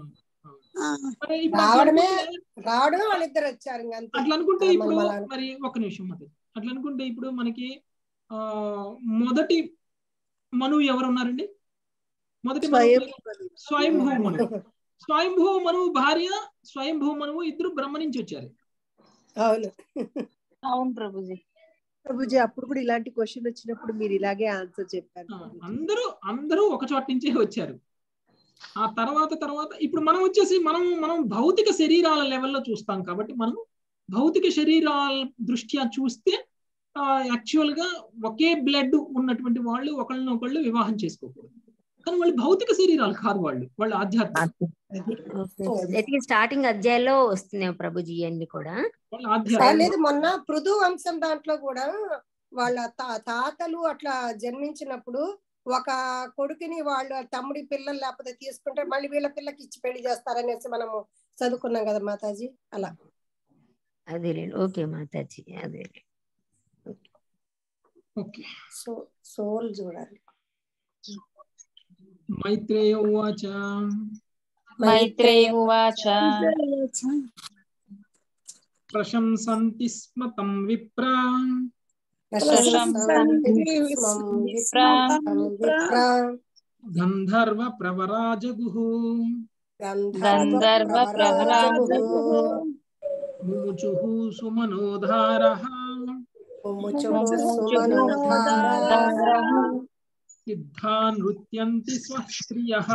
రావడమే వాళ్ళిద్దరు వచ్చారు. అట్లా అనుకుంటే ఇప్పుడు మరి ఒక నిమిషం అది అట్లా అనుకుంటే ఇప్పుడు మనకి మొదటి మనువు ఎవరు ఉన్నారండి? మొదటి స్వయంభూ మనువు. స్వయంభూ మనువు భార్య, స్వయంభూ మనువు ఇద్దరు బ్రహ్మ నుంచి వచ్చారు. అవును అవును ప్రభుజీ. ప్రభుజీ అప్పుడు కూడా ఇలాంటి క్వశ్చన్ వచ్చినప్పుడు మీరు ఇలాగే ఆన్సర్ చెప్పారు. అందరూ ఒక చోట నుంచే వచ్చారు. ఆ తర్వాత ఇప్పుడు మనం వచ్చేసి మనం భౌతిక శరీరాల లెవెల్లో చూస్తాం కాబట్టి మనం భౌతిక శరీరాల దృష్ట్యా చూస్తే యాక్చువల్ గా ఒకే బ్లడ్ ఉన్నటువంటి వాళ్ళు ఒకళ్ళనొకళ్ళు వివాహం చేసుకోకూడదు. కానీ వాళ్ళు భౌతిక శరీరాలు కాదు, వాళ్ళు ఆధ్యాత్మిక, అది స్టార్టింగ్ అధ్యాయంలో వస్తున్నాయి ప్రభుజీ అన్ని కూడా. వాళ్ళు ఆధ్యాత్మిక. లేదు, మొన్న పృథు వంశం దాంట్లో కూడా వాళ్ళ తాతలు అట్లా జన్మించినప్పుడు ఒక కొడుకుని వాళ్ళు తమ్ముడి పిల్లలు లేకపోతే తీసుకుంటే మళ్ళీ వీళ్ళ పిల్లకి ఇచ్చి పెళ్లి చేస్తారనేసి మనము చదువుకున్నాం కదా మాతాజీ. అలా అదే ఓకే మాతాజీ, అదే ఓకే. సోల్ చూడాలి. మైత్రేయ ఉవాచ మైత్రేయ ఉవాచ ప్రశంసంతి స్మ తం విప్రా గంధర్వ ప్రవరాజగుః ముముచుః సుమనోధారః సిద్ధా నృత్యంతి స్వస్త్రియః.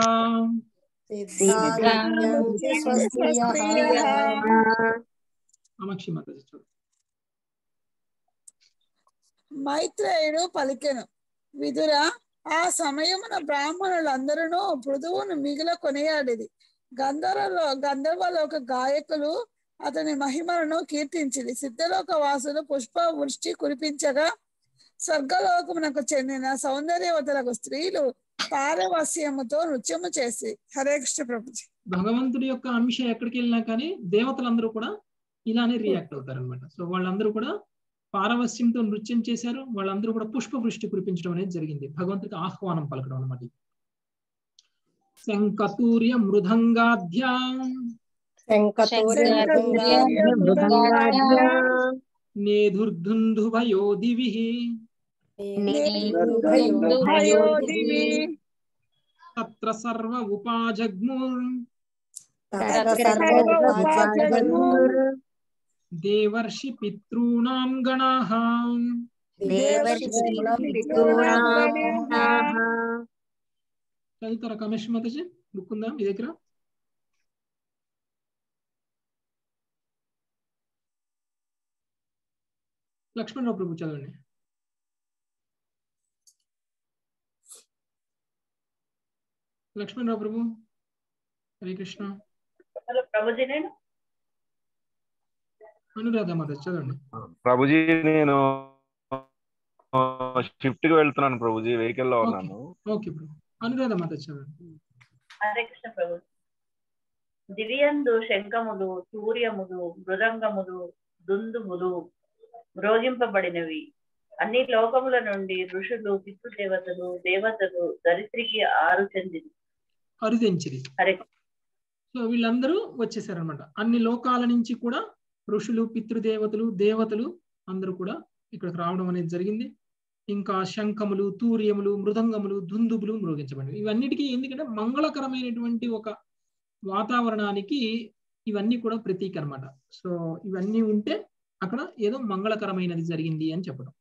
కామాక్షి మాతాజీ చూడండి. మైత్రేయుడు పలికెను, విదుర, ఆ సమయమున బ్రాహ్మణులందరూ పృథువును మిగిల కొనియాడిది. గంధర్వలోక గాయకులు అతని మహిమలను కీర్తించింది. సిద్ధలోక వాసులు పుష్ప వృష్టి కురిపించగా స్వర్గలోకమునకు చెందిన సౌందర్యవతులకు స్త్రీలు పారవస్యముతో నృత్యము చేసి. హరే కృష్ణ ప్రభుజీ. భగవంతుడి యొక్క అంశ ఎక్కడికి వెళ్ళినా కానీ దేవతలందరూ కూడా ఇలానే రియాక్ట్ అవుతారు అనమాట. సో వాళ్ళందరూ కూడా పారవస్యంతో నృత్యం చేశారు. వాళ్ళందరూ కూడా పుష్ప వృష్టి కురిపించడం అనేది జరిగింది, భగవంతుడికి ఆహ్వానం పలకడం అనమాట. శంఖతూర్య మృదంగాధ్యా నేధుర్ధుంధుభయో దివిః తత్ర సర్వ ఉపాజగ్ముర్ దేవర్షి పితॄణాం గణాః. చదువుతారా కామేశ్వరి మాతాజీ? బుక్ ఉందా మీ దగ్గర? లక్ష్మణరావు ప్రభు చదవండి. లక్ష్మణరావు ప్రభు. హరే కృష్ణ. ప్రభుజీ నేను అనురాధ మాతాజీ చదవండి. ప్రభుజీ నేను షిఫ్ట్ కి వెళ్తున్నాను ప్రభుజీ, వెహికల్ లో ఉన్నాను. ఓకే ప్రభు. అనురాధ మాతాజీ చదవండి. హరే కృష్ణ ప్రభు. దివ్యందు శంఖములు, సూర్యములు, మృదంగములు, దుందుములు మ్రోగింపబడినవి. అన్ని లోకముల నుండి ఋషులు, పితృదేవతలు, దేవతలు ధరిత్రికి అరుదించిరి. సో వీళ్ళందరూ వచ్చేసారనమాట. అన్ని లోకాల నుంచి కూడా ఋషులు, పితృదేవతలు, దేవతలు అందరూ కూడా ఇక్కడికి రావడం అనేది జరిగింది. ఇంకా శంఖములు, తూర్యములు, మృదంగములు, దుందుబులు మ్రోగించబడినవి. ఇవన్నిటికీ ఎందుకంటే మంగళకరమైనటువంటి ఒక వాతావరణానికి ఇవన్నీ కూడా ప్రతీక అనమాట. సో ఇవన్నీ ఉంటే అక్కడ ఏదో మంగళకరమైనది జరిగింది అని చెప్పడం.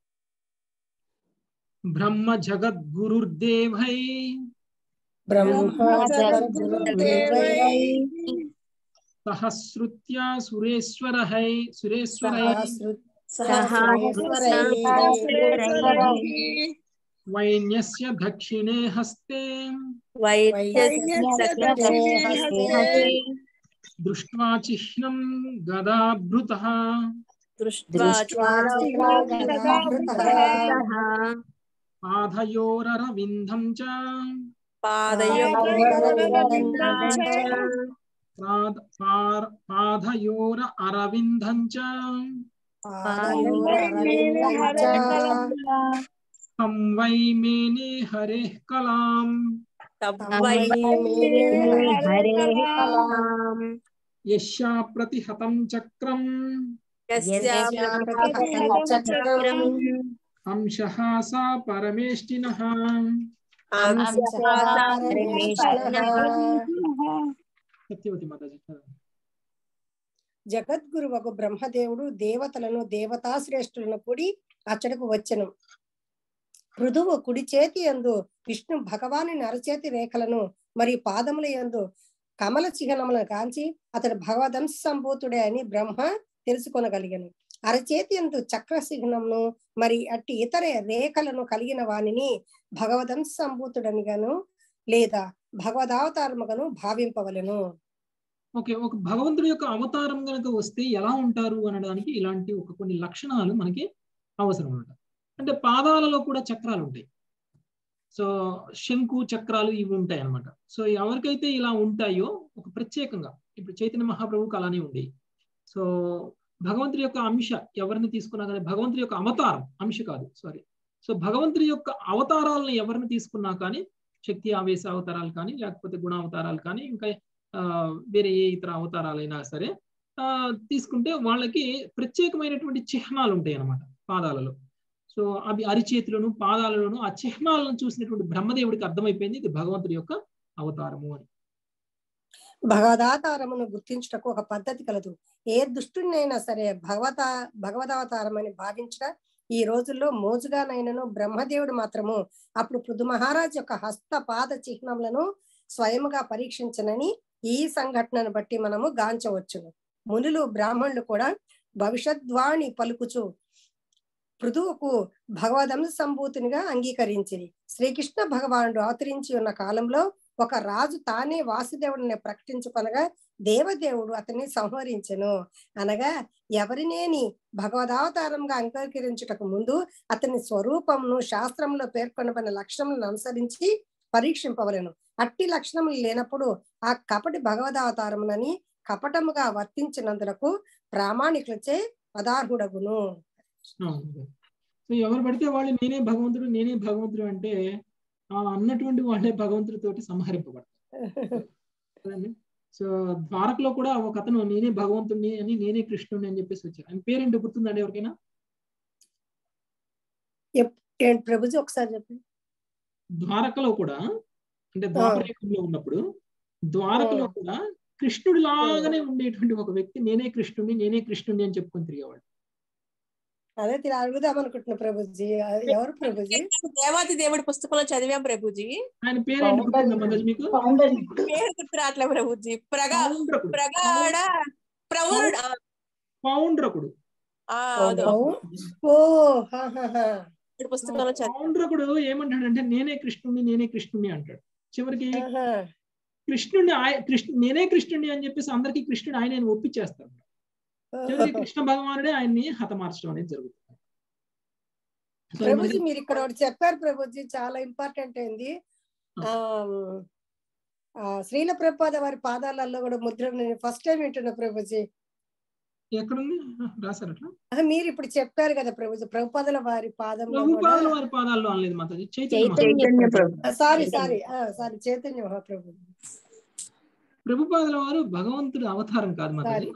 బ్రహ్మ జగద్గురుర్దేవై సహస్రుత్యా సురేశ్వరై వైన్యస్య దక్షిణే హస్తే దృష్ట్వా చిహ్నం గదాభృతః పాదయోరరవిందం చ పాదయోర అరవిందం చ తం వై మేనే హరేః కలాం యస్యా ప్రతిహతం చక్రం అంశః సా పరమేష్ఠినః. సత్యవతి మాతాజీ. జగద్గురువకు బ్రహ్మదేవుడు దేవతలను దేవతాశ్రేష్ఠులను కూడి అచ్చడకు వచ్చెను. పృథువు కుడి చేతి యందు విష్ణు భగవాని అరచేతి రేఖలను మరియు పాదముల యందు కమల చిహ్నములను కాంచి అతడు భగవదంశ సంభూతుడే అని బ్రహ్మ తెలుసుకొనగలిగను. అరచేతి యందు చక్ర చిహ్నమును మరి అట్టి ఇతర రేఖలను కలిగిన వానిని భగవదంశ సంభూతుడనిగాను, లేదా భగవదావతారముగాను భావింపవలెను. ఓకే, ఒక భగవంతుడి యొక్క అవతారం కనుక వస్తే ఎలా ఉంటారు అనడానికి ఇలాంటి కొన్ని లక్షణాలు మనకి అవసరం అన్నమాట. అంటే పాదాలలో కూడా చక్రాలు ఉంటాయి. సో శంకు చక్రాలు ఇవి ఉంటాయి అన్నమాట. సో ఎవరికైతే ఇలా ఉంటాయో ఒక ప్రత్యేకంగా ఇప్పుడు చైతన్య మహాప్రభువుకి అలానే ఉండేవి. సో భగవంతుడి యొక్క అంశ ఎవరిని తీసుకున్నా కానీ, భగవంతుడి యొక్క అవతారం, అంశ కాదు సారీ, సో భగవంతుడి యొక్క అవతారాలను ఎవరిని తీసుకున్నా కానీ, శక్తి ఆవేశ అవతారాలు కానీ, లేకపోతే గుణ అవతారాలు కానీ, ఇంకా వేరే ఏ ఇతర అవతారాలైనా సరే తీసుకుంటే వాళ్ళకి ప్రత్యేకమైనటువంటి చిహ్నాలు ఉంటాయి అన్నమాట పాదాలలో. సో అవి అరిచేతులను పాదాలలోను ఆ చిహ్నాలను చూసినటువంటి బ్రహ్మదేవుడికి అర్థమైపోయింది ఇది భగవంతుడి యొక్క అవతారము అని. భగవదావతారమును గుర్తించుటకు ఒక పద్ధతి కలదు. ఏ దుష్టునైనా సరే భగవదావతారం అని భావించిన ఈ రోజుల్లో మోజుగానైనను బ్రహ్మదేవుడు మాత్రము అప్పుడు పృథు మహారాజ్ యొక్క హస్త పాద చిహ్నములను స్వయముగా పరీక్షించనని ఈ సంఘటనను బట్టి మనము గాంచవచ్చును. మునులు బ్రాహ్మణులు కూడా భవిష్యద్వాణి పలుకుచు పృథువుకు భగవదంశ సంభూతినిగా అంగీకరించింది. శ్రీకృష్ణ భగవానుడు అవతరించి ఉన్న కాలంలో ఒక రాజు తానే వాసుదేవుడిని ప్రకటించుకొనగా దేవదేవుడు అతన్ని సంహరించెను. అనగా ఎవరినేని భగవదావతారంగా అంగీకరించుటకు ముందు అతని స్వరూపమును శాస్త్రంలో పేర్కొనబడిన లక్షణములను అనుసరించి పరీక్షింపవలెను. అట్టి లక్షణములు లేనప్పుడు ఆ కపటి భగవదావతారమునని కపటముగా వర్తించినందులకు ప్రామాణికులచే పదార్హుడగును. సో ఎవరు పడితే వాళ్ళు నేనే భగవంతుడు అంటే అన్నటువంటి వాళ్ళే భగవంతుడితోటి సంహరింపబడతారు. సో ద్వారకలో కూడా ఒక అతను నేనే భగవంతుడిని అని, నేనే కృష్ణుడిని అని చెప్పేసి వచ్చారు. ఆయన పేరేంటో గుర్తుందండి ఎవరికైనా? ప్రభుజీ ఒకసారి చెప్పండి. ద్వారకలో కూడా అంటే ద్వాపరయుగంలో ఉన్నప్పుడు ద్వారకలో కూడా కృష్ణుడి లాగానే ఉండేటువంటి ఒక వ్యక్తి నేనే కృష్ణుడిని అని చెప్పుకొని తిరిగేవాడు. అదే అడుగుదాం అనుకుంటున్నా ప్రభుజీ. ఎవరు ప్రభుజీ? దేవాది దేవుడి పుస్తకంలో చదివాం ప్రభుజీ. ఆయన పేరేంటి గుర్తుందా మీకు? పేరు గుర్తు రావట్లే ప్రభుజీ. పౌండ్రకుడు. పుస్తకంలో పౌండ్రకుడు ఏమంటాడంటే నేనే కృష్ణుడిని అంటాడు. చివరికి నేనే కృష్ణుడిని అని చెప్పేసి అందరికి కృష్ణుడు ఆయన ఒప్పించేస్తాడు. కృష్ణ భగవానుడే ఆయన్ని హతమార్చడం అనేది జరుగుతుంది. ప్రభుజీ మీరు ఇక్కడ ఒకటి చెప్పారు ప్రభుజీ, చాలా ఇంపార్టెంట్ అయింది. శ్రీల ప్రభుపాద వారి పాదాలలో కూడా ముద్ర నేను ఫస్ట్ టైం వింటున్నా ప్రభుజీ. ఎక్కడుంది రాశారు అట్లా? మీరు ఇప్పుడు చెప్పారు కదా ప్రభుజీ, ప్రభుపాదల వారి పాదంలో అనలేదు మాతాజీ, సారీ చైతన్య మహాప్రభు. ప్రభుపాదుల వారు భగవంతుడి అవతారం కాదు మాతాజీ,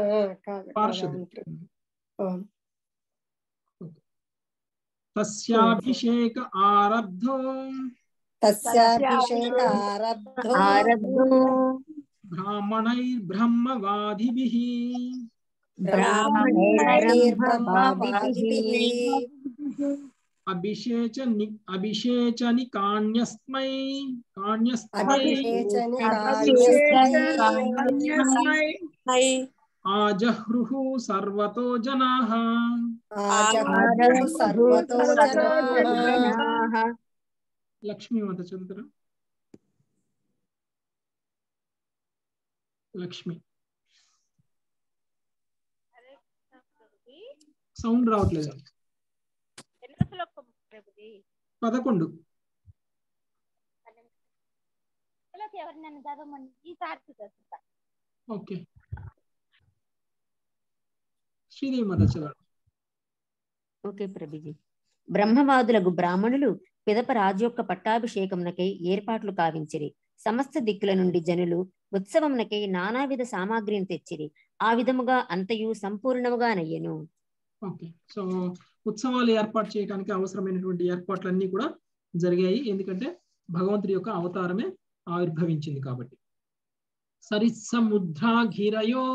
తస్యాభిషేక ఆరబ్ధో బ్రాహ్మణైర్బ్రహ్మవాదిభిః అభిషేచని కాణ్యస్మై ఆజహృహు సర్వతో జనాః. లక్ష్మీమాత చదువుతారా? లక్ష్మి సౌండ్ రావట్లేదు. 11 ఓకే. శ్రీదేవి మాత చదవండి. ఓకే ప్రభుజీ. బ్రహ్మవాదులకు బ్రాహ్మణులు పిదప రాజు యొక్క పట్టాభిషేకమునకై ఏర్పాట్లు కావించిరి. సమస్త దిక్కుల నుండి జనులు ఉత్సవమునకై నానావిధ సామాగ్రిని తెచ్చిరి. ఆ విధముగా అంతయు సంపూర్ణముగా నయ్యను. ఓకే, సో ఉత్సవాలు ఏర్పాటు చేయడానికి అవసరమైనటువంటి ఏర్పాట్లన్నీ కూడా జరిగాయి. ఎందుకంటే భగవంతుడి యొక్క అవతారమే ఆవిర్భవించింది కాబట్టి. సరిసముద్రాఘిరయో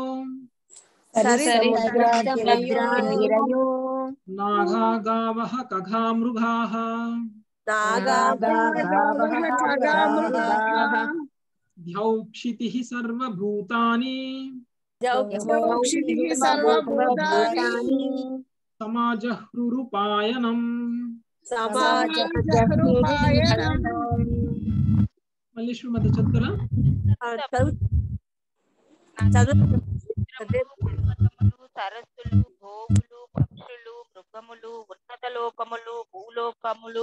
నాగాగావః ఖగామృగాః ద్యౌక్షితిః సర్వభూతాని సమాజహృరుపాయనం. మల్లేశ్వరి మధ్య చదువుతారా? సరస్సులు, గోవులు, పక్షులు, మృగములు, ఉన్నత లోకములు, భూలోకములు,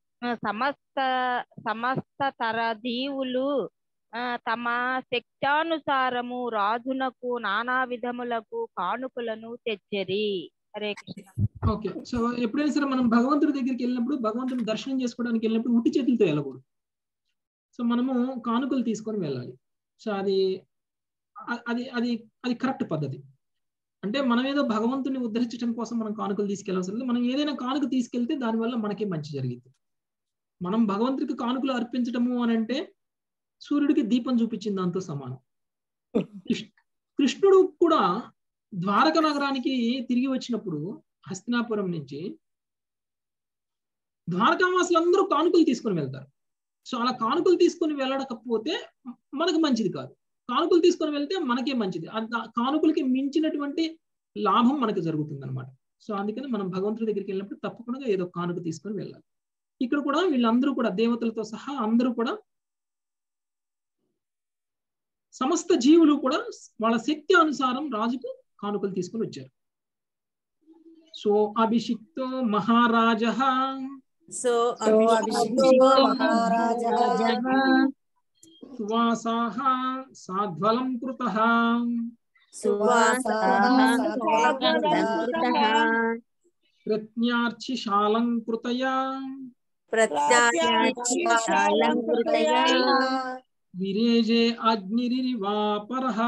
సమస్త తరదీవులు తమ శక్త్యానుసారము రాజునకు నానా విధములకు కానుకలను తెచ్చరి. హరే కృష్ణ. ఓకే. సో ఎప్పుడైనా సరే మనం భగవంతుడి దగ్గరికి వెళ్ళినప్పుడు, భగవంతుని దర్శనం చేసుకోవడానికి వెళ్ళినప్పుడు ఉట్టి చేతులతో వెళ్ళకూడదు. సో మనము కానుకలు తీసుకొని వెళ్ళాలి. సో అది అది అది అది కరెక్ట్ పద్ధతి. అంటే మనం ఏదో భగవంతుని ఉద్ధరించడం కోసం మనం కానుకలు తీసుకెళ్ళవలసిన లేదు. మనం ఏదైనా కానుక తీసుకెళ్తే దానివల్ల మనకే మంచి జరిగింది. మనం భగవంతుడికి కానుకలు అర్పించడము అని అంటే సూర్యుడికి దీపం చూపించిన దాంతో సమానం. కృష్ణుడు కూడా ద్వారక నగరానికి తిరిగి వచ్చినప్పుడు హస్తినాపురం నుంచి ద్వారకావాసులందరూ కానుకలు తీసుకొని వెళ్తారు. సో అలా కానుకలు తీసుకొని వెళ్ళకపోతే మనకు మంచిది కాదు. కానుకలు తీసుకొని వెళ్తే మనకే మంచిది. కానుకలకి మించినటువంటి లాభం మనకు జరుగుతుంది అనమాట. సో అందుకని మనం భగవంతుడి దగ్గరికి వెళ్ళినప్పుడు తప్పకుండా ఏదో కానుక తీసుకొని వెళ్ళాలి. ఇక్కడ కూడా వీళ్ళందరూ కూడా దేవతలతో సహా అందరూ కూడా సమస్త జీవులు కూడా వాళ్ళ శక్తి అనుసారం రాజుకు కానుకలు తీసుకొని వచ్చారు. సో అభిషిక్తో మహారాజ సువాసాః సాధ్వలం కృతః ప్రజ్ఞార్చిశాలంకృతయా విరేజే అగ్నిరివాపరః.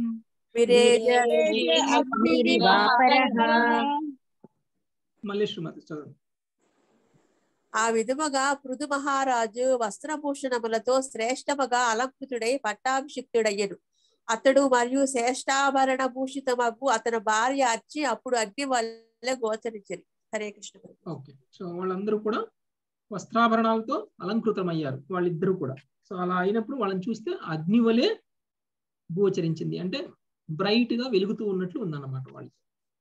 మళ్ళీ శ్రీమతి చదవండి. ఆ విధముగా పృథు మహారాజు వస్త్రభూషణములతో శ్రేష్టముగా అలంకృతుడై పట్టాభిషిక్తుడయ్యను. అతడు మరియు శ్రేష్టాభరణ భూషితమగు అతని భార్య అర్చి అప్పుడు అగ్ని వల్ల గోచరించరు. హరే కృష్ణ. ఓకే. సో వాళ్ళందరూ కూడా వస్త్రాభరణాలతో అలంకృతమయ్యారు వాళ్ళిద్దరూ కూడా. సో అలా అయినప్పుడు వాళ్ళని చూస్తే అగ్ని వలె గోచరించింది, అంటే బ్రైట్ గా వెలుగుతూ ఉన్నట్లు ఉందన్నమాట వాళ్ళకి.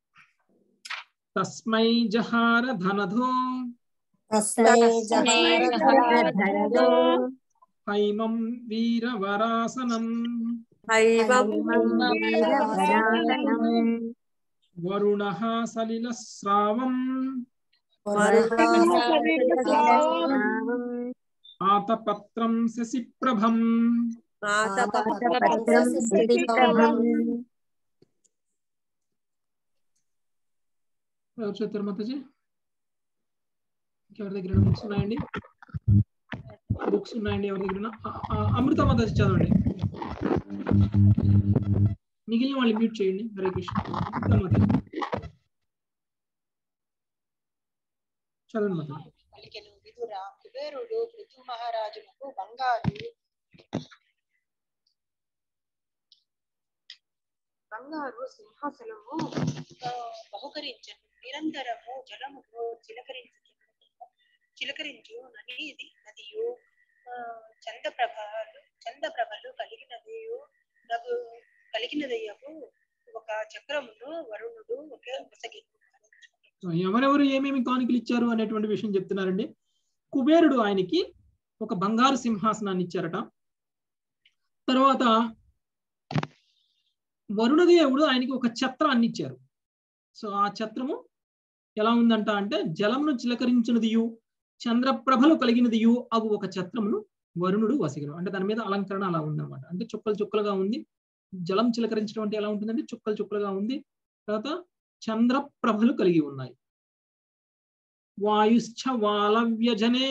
తస్మై జహార ధనధో హైమం వీరవరాసనం వరుణః సలిలస్రావం ఆతపత్రం శశిప్రభం. తిరుమతజీ ఎవరి దగ్గర బుక్స్ ఉన్నాయండి? బుక్స్ ఉన్నాయండి ఎవరి దగ్గర? అమృత మాతాజీ చదవండి. మిగిలిన వాళ్ళు మ్యూట్ చేయండి. హరే కృష్ణ. అమృత మాతాజీ చదవండి మాతాజీ. కుబేరుడు పృథు మహారాజునకు బంగారు సింహాసనము బహుకరించను. నిరంతరము జలముతో చిలకరించు నదియు చందప్రభలు కలిగినదయ్యకు ఒక చక్రమును వరుణుడు ఒకే కొసగి. ఎవరెవరు ఏమేమి కానుకలు ఇచ్చారు అనేటువంటి విషయం చెప్తున్నారండి. కుబేరుడు ఆయనకి ఒక బంగారు సింహాసనాన్ని ఇచ్చారట. తర్వాత వరుణదేవుడు ఆయనకి ఒక ఛత్రాన్ని ఇచ్చారు. సో ఆ ఛత్రము ఎలా ఉందంట అంటే జలమును చిలకరించినదియు చంద్రప్రభలు కలిగినదియు అగు ఒక ఛత్రమును వరుణుడు వసిగను. అంటే దాని మీద అలంకరణ అలా ఉందన్నమాట. అంటే చుక్కలు చుక్కలుగా ఉంది. జలం చిలకరించడం అంటే ఎలా ఉంటుందంటే చుక్కలు చుక్కలుగా ఉంది. తర్వాత చంద్రప్రభలు కలిగి ఉన్నాయి. వాయుశ్చ వాలవ్యజనే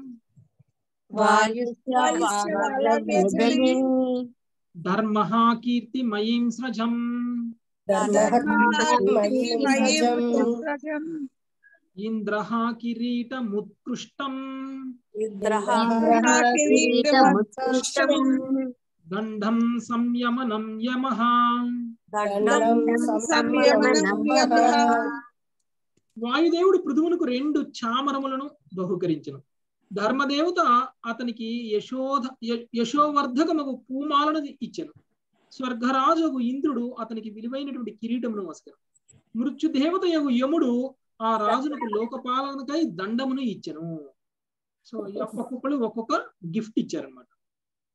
ధర్మః కీర్తిమయీం స్రజం ఇంద్రః కిరీటముత్కృష్టం గంధం సంయమనం యమః. వాయుదేవుడు పృథువునకు 2 చామరములను బహుకరించెను. ధర్మదేవత అతనికి యశోవర్ధకమగు పూమాలను ఇచ్చెను. స్వర్గరాజు ఇంద్రుడు అతనికి విలువైనటువంటి కిరీటమును వసెను. మృత్యుదేవత యముడు ఆ రాజునకు లోకపాలనకై దండమును ఇచ్చెను. సో ఒక్కొక్కరు ఒక్కొక్క గిఫ్ట్ ఇచ్చారనమాట.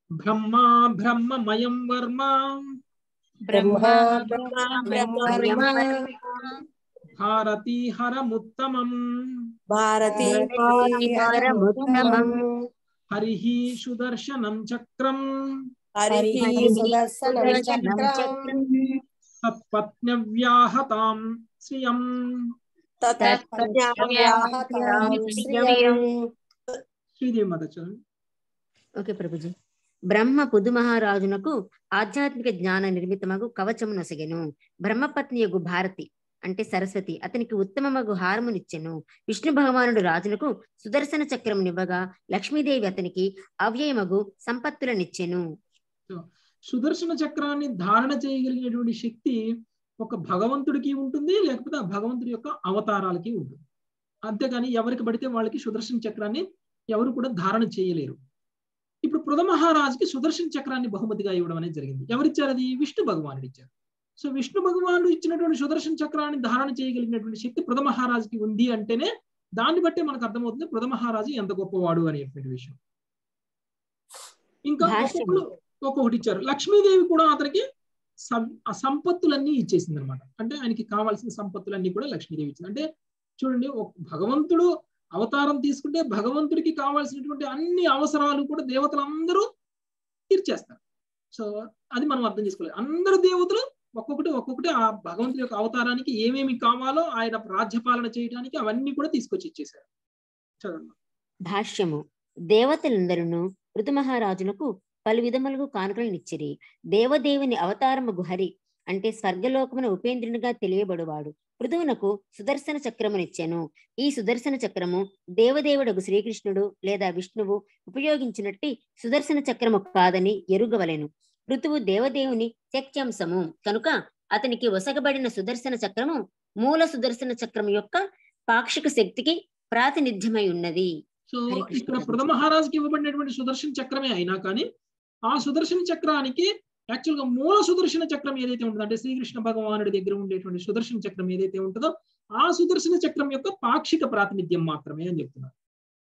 బ్రహ్మా బ్రహ్మమయం వర్మ బ్రహ్మా బ్రహ్మమయం వర్మ భారతీ హరముత్తమం భారతీ హరముత్తమం హరిః సుదర్శనం చక్రం హరిః సుదర్శనం చక్రం తత్పత్న్యవ్యాహతాం శ్రియం తత్పత్న్యవ్యాహతాం శ్రియం. శ్రీదేవి మాత చదువు. ఓకే ప్రభుజీ. బ్రహ్మ పుదు మహారాజునకు ఆధ్యాత్మిక జ్ఞాన నిర్మితమగు కవచము నొసగెను. బ్రహ్మపత్నియగు భారతి అంటే సరస్వతి అతనికి ఉత్తమమగు హారమునిచ్చెను. విష్ణు భగవానుడు రాజునకు సుదర్శన చక్రమునివ్వగా లక్ష్మీదేవి అతనికి అవ్యయమగు సంపత్తులనిచ్చెను. సుదర్శన చక్రాన్ని ధారణ చేయగలిగినటువంటి శక్తి ఒక భగవంతుడికి ఉంటుంది, లేకపోతే ఆ భగవంతుడి యొక్క అవతారాలకి ఉంటుంది. అంతేగాని ఎవరికి పడితే వాళ్ళకి సుదర్శన చక్రాన్ని ఎవరు కూడా ధారణ చేయలేరు. ఇప్పుడు పృథ మహారాజుకి సుదర్శన చక్రాన్ని బహుమతిగా ఇవ్వడం అనేది జరిగింది. ఎవరిచ్చారు? అది విష్ణు భగవానుడు ఇచ్చారు. సో విష్ణు భగవానుడు ఇచ్చినటువంటి సుదర్శన చక్రాన్ని ధారణ చేయగలిగినటువంటి శక్తి పృథ మహారాజుకి ఉంది అంటేనే దాన్ని బట్టే మనకు అర్థమవుతుంది పృథ మహారాజు ఎంత గొప్పవాడు అనేటువంటి విషయం. ఇంకా ఒక్కొక్కటి ఇచ్చారు. లక్ష్మీదేవి కూడా అతనికి సంపత్తులన్నీ ఇచ్చేసింది అనమాట. అంటే ఆయనకి కావాల్సిన సంపత్తులన్నీ కూడా లక్ష్మీదేవి ఇచ్చింది. అంటే చూడండి, ఒక భగవంతుడు అవతారం తీసుకుంటే భగవంతుడికి కావాల్సినటువంటి అన్ని అవసరాలు కూడా దేవతలందరూ తీర్చేస్తారు. సో అది మనం అర్థం చేసుకోవాలి. అందరు దేవతలు ఒక్కొక్కటి ఆ భగవంతుడి యొక్క అవతారానికి ఏమేమి కావాలో ఆయన రాజ్యపాలన చేయడానికి అవన్నీ కూడా తీసుకొచ్చి ఇచ్చేశారు. చదవండి. భాష్యము. దేవతలందరూ పృథు మహారాజునకు పలు విధములకు కానుకలనిచ్చిరి. దేవదేవుని అవతారముగు హరి అంటే స్వర్గలోకమున ఉపేంద్రునిగా తెలియబడువాడు పృథువునకు సుదర్శన చక్రమునిచ్చెను. ఈ సుదర్శన చక్రము దేవదేవుడగు శ్రీకృష్ణుడు లేదా విష్ణువు ఉపయోగించినట్టి సుదర్శన చక్రము కాదని ఎరుగవలెను. పృథువు దేవదేవుని శక్త్యంశము కనుక అతనికి ఒసగబడిన సుదర్శన చక్రము మూల సుదర్శన చక్రం యొక్క పాక్షిక శక్తికి ప్రాతినిధ్యమై ఉన్నది. సో ఇక్కడ పృథ మహారాజుకి ఇవ్వబడినటువంటి సుదర్శన చక్రమే అయినా కానీ ఆ సుదర్శన చక్రానికి యాక్చువల్ గా మూల సుదర్శన చక్రం ఏదైతే ఉంటుందో, అంటే శ్రీకృష్ణ భగవానుడి దగ్గర ఉండేటువంటి సుదర్శన చక్రం ఏదైతే ఉంటుందో ఆ సుదర్శన చక్రం యొక్క పాక్షిక ప్రాతినిధ్యం మాత్రమే అని చెప్తున్నారు.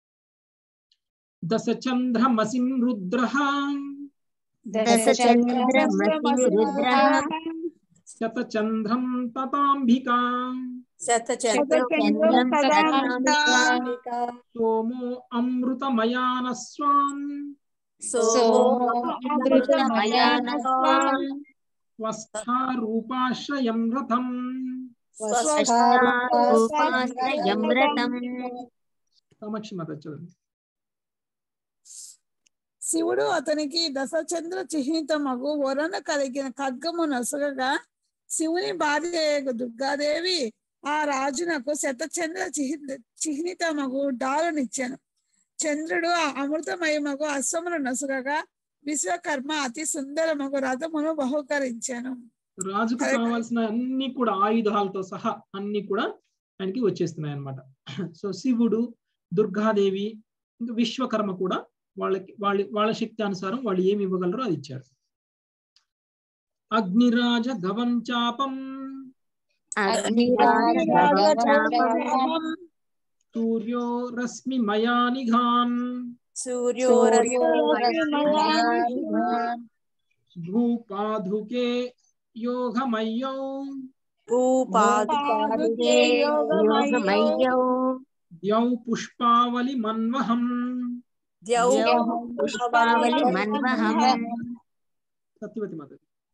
దశచంద్రమసిం రుద్రః శతచంద్రం తతాంబికా సోమో అమృతమయానస్వాం స్వస్థారూపాశ్రయం రథం. కామాక్షి మాత చదువు. శివుడు అతనికి దశచంద్ర చిహ్నితమగు వరణ కలిగిన ఖడ్గము నొసగగా శివుని భార్య దుర్గాదేవి ఆ రాజునకు శతచంద్ర చిహ్నితమగు డాలునిచ్చాను. చంద్రుడు ఆ అమృతమయమగు అశ్వమును నొసగగా విశ్వకర్మ అతి సుందరమగు రథమును బహుకరించాను. రాజుకు కావాల్సిన అన్ని కూడా ఆయుధాలతో సహా అన్ని కూడా ఆయనకి వచ్చేస్తున్నాయి అన్నమాట. సో శివుడు, దుర్గాదేవి, ఇంకా విశ్వకర్మ కూడా వాళ్ళ శక్తి అనుసారం వాళ్ళు ఏమి ఇవ్వగలరో అది ఇచ్చారు. అగ్నిరాజ గవంచాపం సూర్యో రశ్మి మయానిఘాన్ భూపాధుకే యోగమయ్యౌ ద్యౌ పుష్పావలి మన్వహం. సత్యవతి మాత.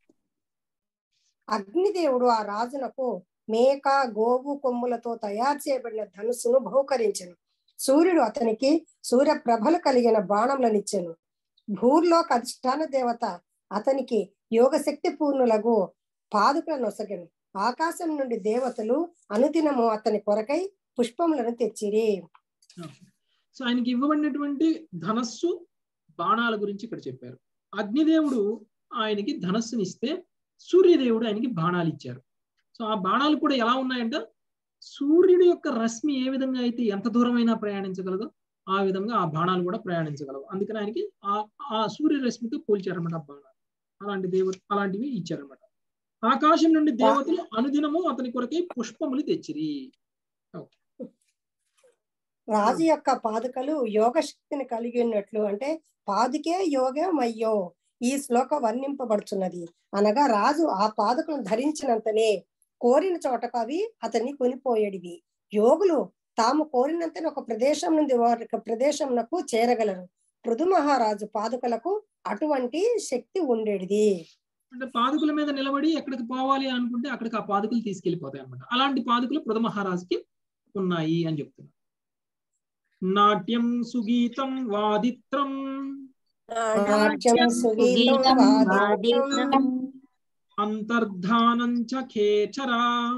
అగ్నిదేవుడు ఆ రాజునకు మేక, గోవు కొమ్ములతో తయారు చేయబడిన ధనుస్సును బహుకరించెను. సూర్యుడు అతనికి సూర్యప్రభలు కలిగిన బాణములనిచ్చెను. భూర్లోక అధిష్టాన దేవత అతనికి యోగశక్తి పూర్ణులకు పాదుకలను నొసగెను. ఆకాశం నుండి దేవతలు అనుదినము అతని కొరకై పుష్పములను తెచ్చిరి. సో ఆయనకి ఇవ్వబడినటువంటి ధనస్సు, బాణాల గురించి ఇక్కడ చెప్పారు. అగ్నిదేవుడు ఆయనకి ధనస్సునిస్తే సూర్యదేవుడు ఆయనకి బాణాలు ఇచ్చారు. సో ఆ బాణాలు కూడా ఎలా ఉన్నాయంటే సూర్యుడి యొక్క రశ్మి ఏ విధంగా అయితే ఎంత దూరమైనా ప్రయాణించగలదో ఆ విధంగా ఆ బాణాలు కూడా ప్రయాణించగలవు. అందుకని ఆయనకి ఆ సూర్య రశ్మితో పోల్చారన్నమాట ఆ బాణాలు. అలాంటివి ఇచ్చారన్నమాట. ఆకాశం నుండి దేవతలు అనుదినము అతని కొరకై పుష్పములు తెచ్చిరి. రాజు యొక్క పాదుకలు యోగ శక్తిని కలిగి ఉన్నట్లు, అంటే పాదుకే యోగమయ్యో ఈ శ్లోకం వర్ణింపబడుచున్నది. అనగా రాజు ఆ పాదుకలను ధరించినంతనే కోరిన చోటకు అవి అతన్ని కొనిపోయేడివి. యోగులు తాము కోరినంతనే ఒక ప్రదేశం నుండి వారి ప్రదేశంకు చేరగలరు. పృథు మహారాజు పాదుకలకు అటువంటి శక్తి ఉండేది. అంటే పాదుకుల మీద నిలబడి ఎక్కడికి పోవాలి అనుకుంటే అక్కడికి ఆ పాదుకులు తీసుకెళ్లిపోతాయి అన్నమాట. అలాంటి పాదుకులు పృథు మహారాజుకి ఉన్నాయి అని చెప్తున్నారు. నాట్యం సుగీతం వాదిత్రం అంతర్ధానం చ ఖేచరా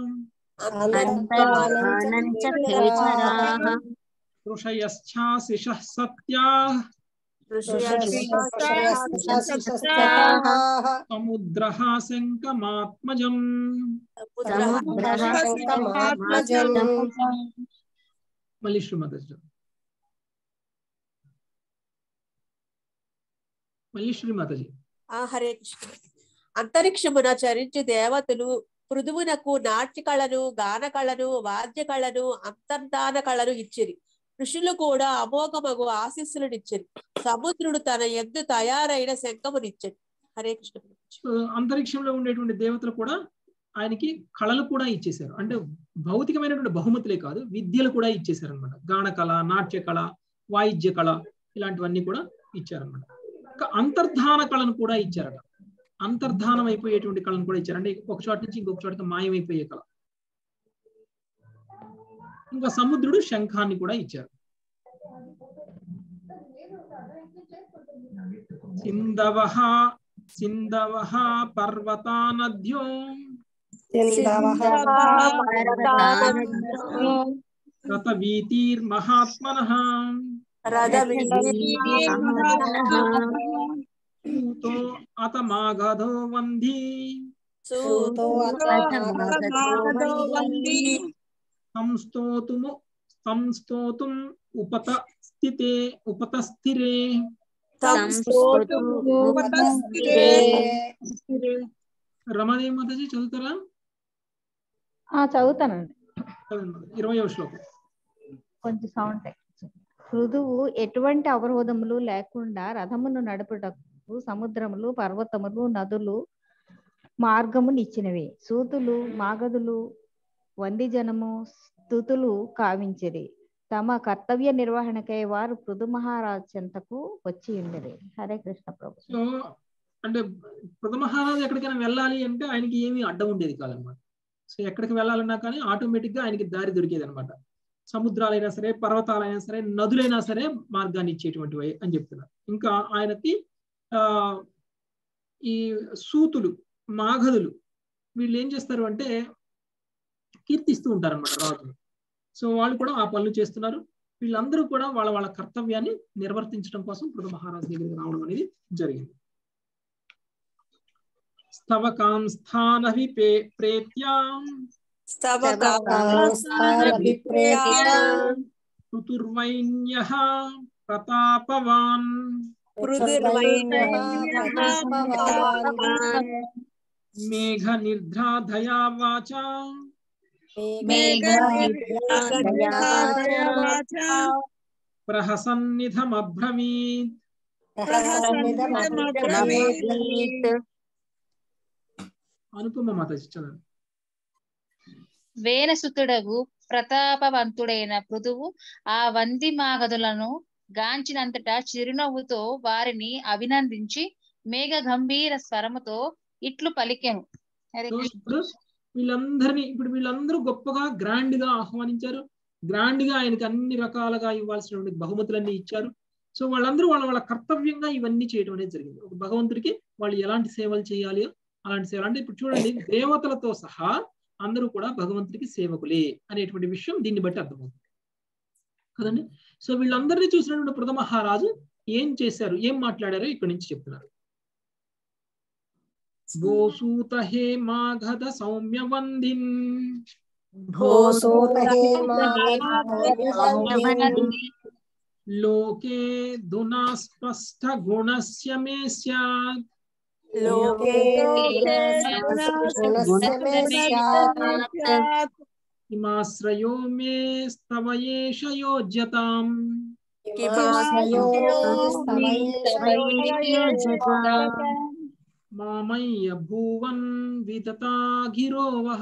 ఋషయశ్చాశిషః సత్యాః సముద్రః శంఖమాత్మజం. మళ్ళీ శ్రీమాతాజీ హరే కృష్ణ. అంతరిక్షమున చరించు దేవతలు పృథువునకు నాట్య కళను, గాన కళను, వాద్య కళను, అంతర్ధాన కళను ఇచ్చిరి. ఋషులు కూడా అమోఘమగు ఆశీస్సులనిచ్చిరి. సముద్రుడు తన యందు తయారైన శంఖమునిచ్చడు. హరే కృష్ణ. అంతరిక్షంలో ఉండేటువంటి దేవతలు కూడా ఆయనకి కళలు కూడా ఇచ్చేశారు. అంటే భౌతికమైనటువంటి బహుమతులే కాదు, విద్యలు కూడా ఇచ్చేశారు అనమాట. గాన కళ, నాట్య కళ, వాయిద్య కళ ఇలాంటివన్నీ కూడా ఇచ్చారనమాట. ఇంకా అంతర్ధాన కళను కూడా ఇచ్చారట. అంతర్ధానం అయిపోయేటువంటి కళను కూడా ఇచ్చారు. అంటే ఒక చోట నుంచి ఇంకొక చోటకి మాయమైపోయే కళ. ఇంకా సముద్రుడు శంఖాన్ని కూడా ఇచ్చారు. సింధవః పర్వతానద్యో రతవీతిర్మహాత్మనః సూతో అతమాగధో వంధి సంస్తోతుం ఉపతస్థిరే. రమాదేవి మాతాజీ చదువుతారా? చదువుతానండి. 20వ శ్లోకం. కొంచెం సౌండ్. పృథువు ఎటువంటి అవరోధములు లేకుండా రథమును నడుపుటకు సముద్రములు, పర్వతములు, నదులు మార్గమునిచ్చినవి. సూతులు, మాగధులు, వందిజనము స్తుతులు కావించిరి. తమ కర్తవ్య నిర్వహణకై వారు పృథు మహారాజు చెంతకు వచ్చి ఉండేది. హరే కృష్ణ ప్రభు. సో అంటే పృథు మహారాజు ఎక్కడికైనా వెళ్ళాలి అంటే ఆయనకి ఏమీ అడ్డం ఉండేది కాదనమాట. సో ఎక్కడికి వెళ్ళాలన్నా కానీ ఆటోమేటిక్ గా ఆయనకి దారి దొరికేది అనమాట. సముద్రాలైనా సరే, పర్వతాలైనా సరే, నదులైనా సరే మార్గాన్ని ఇచ్చేటువంటివి అని చెప్తున్నారు. ఇంకా ఆయనకి ఈ సూతులు, మాగధులు వీళ్ళు ఏం చేస్తారు అంటే కీర్తిస్తూ ఉంటారు అన్నమాట రాజును. సో వాళ్ళు కూడా ఆ పనులు చేస్తున్నారు. వీళ్ళందరూ కూడా వాళ్ళ వాళ్ళ కర్తవ్యాన్ని నిర్వర్తించడం కోసం పృథు మహారాజు దగ్గరికి రావడం అనేది జరిగింది. స్తవకాం స్థానభి ప్రేత్యాం ఋతుర్వైన్యః ప్రతాపవాన్ మేఘ నిర్ధ్రాధయా వాచా ప్రహసన్నిధమబ్రవీత్. అనుపమ మాతాజీ చదవండి. వేనసుతుడగు ప్రతాపవంతుడైన పృథువు ఆ వంది మాగధులను గాంచినంతటా చిరునవ్వుతో వారిని అభినందించి మేఘ గంభీర స్వరముతో ఇట్లు పలికెను. వీళ్ళందరూ గొప్పగా గ్రాండ్ గా ఆహ్వానించారు. గ్రాండ్ గా ఆయనకి అన్ని రకాలుగా ఇవ్వాల్సినటువంటి బహుమతులన్నీ ఇచ్చారు. సో వాళ్ళందరూ వాళ్ళ వాళ్ళ కర్తవ్యంగా ఇవన్నీ చేయడం అనేది జరిగింది. ఒక భగవంతుడికి వాళ్ళు ఎలాంటి సేవలు చేయాలి అలాంటి సేవలు. అంటే ఇప్పుడు చూడండి, దేవతలతో సహా అందరూ కూడా భగవంతుడికి సేవకులే అనేటువంటి విషయం దీన్ని బట్టి అర్థమవుతుంది కదండి. సో వీళ్ళందరినీ చూసినటువంటి పృథు మహారాజు ఏం చేశారు, ఏం మాట్లాడారో ఇక్కడి నుంచి చెప్తున్నారు. భోసూత హే మాగధ సౌమ్య వందిన్ లోకే ధునా స్పష్ట గుణస్య మే స్యాత్ కిమాశ్రయో మే స్తవయేష యోజ్యతాం మామయ్య భూవన్ విదతా గిరోవః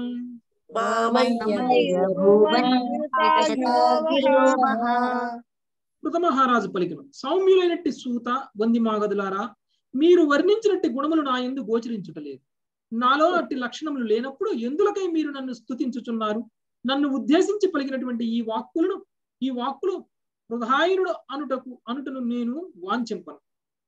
కృత మహారాజు పలికిన సౌమ్యులైనట్టి సూత వంది మాగదులారా, మీరు వర్ణించినట్టి గుణములు నా యందు గోచరించుటలేదు. నాలో అట్టి లక్షణములు లేనప్పుడు ఎందులకై మీరు నన్ను స్తుతించుచున్నారు? నన్ను ఉద్దేశించి పలికినటువంటి ఈ వాక్కులు హృదయాయుడు అనుటను నేను వాంఛింపను.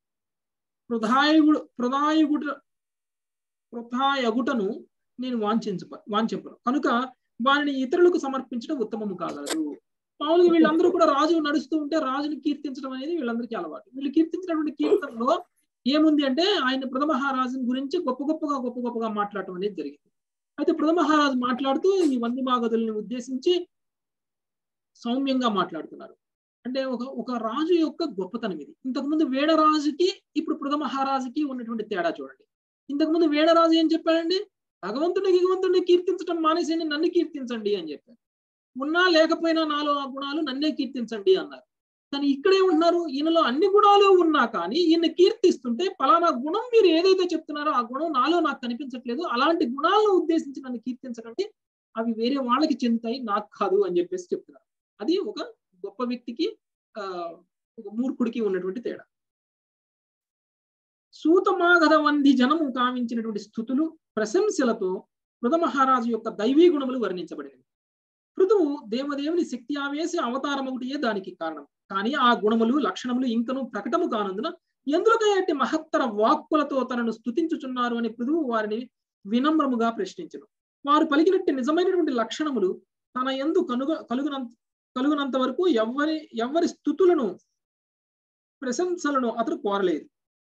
హృదయాయగుటను నేను వాంఛింపను కనుక వారిని ఇతరులకు సమర్పించడం ఉత్తమము కాగలదు. మామూలుగా వీళ్ళందరూ కూడా రాజు నడుస్తూ ఉంటే రాజుని కీర్తించడం అనేది వీళ్ళందరికీ అలవాటు. వీళ్ళు కీర్తించినటువంటి కీర్తనలో ఏముంది అంటే ఆయన ప్రథమహారాజుని గురించి గొప్ప గొప్పగా మాట్లాడటం అనేది జరిగింది. అయితే ప్రథమహారాజు మాట్లాడుతూ ఈ వంది మాగదుల్ని ఉద్దేశించి సౌమ్యంగా మాట్లాడుతున్నారు. అంటే ఒక రాజు యొక్క గొప్పతనం ఇది. ఇంతకుముందు వేడరాజుకి ఇప్పుడు ప్రథమహారాజుకి ఉన్నటువంటి తేడా చూడండి. ఇంతకుముందు వేడరాజు ఏం చెప్పాడండి? భగవంతుడిని కీర్తించడం మానేసి నన్ను కీర్తించండి అని చెప్పారు. ఉన్నా లేకపోయినా నాలో ఆ గుణాలు నన్నే కీర్తించండి అన్నారు. కానీ ఇక్కడే ఉన్నారు, ఈయనలో అన్ని గుణాలు ఉన్నా కానీ ఈయన కీర్తిస్తుంటే పలానా గుణం మీరు ఏదైతే చెప్తున్నారో ఆ గుణం నాలో నాకు కనిపించట్లేదు, అలాంటి గుణాలను ఉద్దేశించి నన్ను కీర్తించకండి, అవి వేరే వాళ్ళకి చెందుతాయి, నాకు కాదు అని చెప్పేసి చెప్తున్నారు. అది ఒక గొప్ప వ్యక్తికి ఒక మూర్ఖుడికి ఉన్నటువంటి తేడా. సూతమాగధ వంది జనము కావించినటువంటి స్థుతులు ప్రశంసలతో పృథమహారాజు యొక్క దైవీ గుణములు వర్ణించబడినవి. పృథువు దేవదేవుని శక్తి ఆవేశ అవతారమొకటియే దానికి కారణం. కానీ ఆ గుణములు లక్షణములు ఇంకను ప్రకటము కానందున ఎందులకైతే మహత్తర వాక్కులతో తనను స్తుతించుచున్నారు అని పృథువు వారిని వినమ్రముగా ప్రశ్నించను. వారు పలికినట్టు నిజమైనటువంటి లక్షణములు తన యందు కలుగునంత వరకు ఎవరి స్థుతులను ప్రశంసలను అతడు కోరలేదు.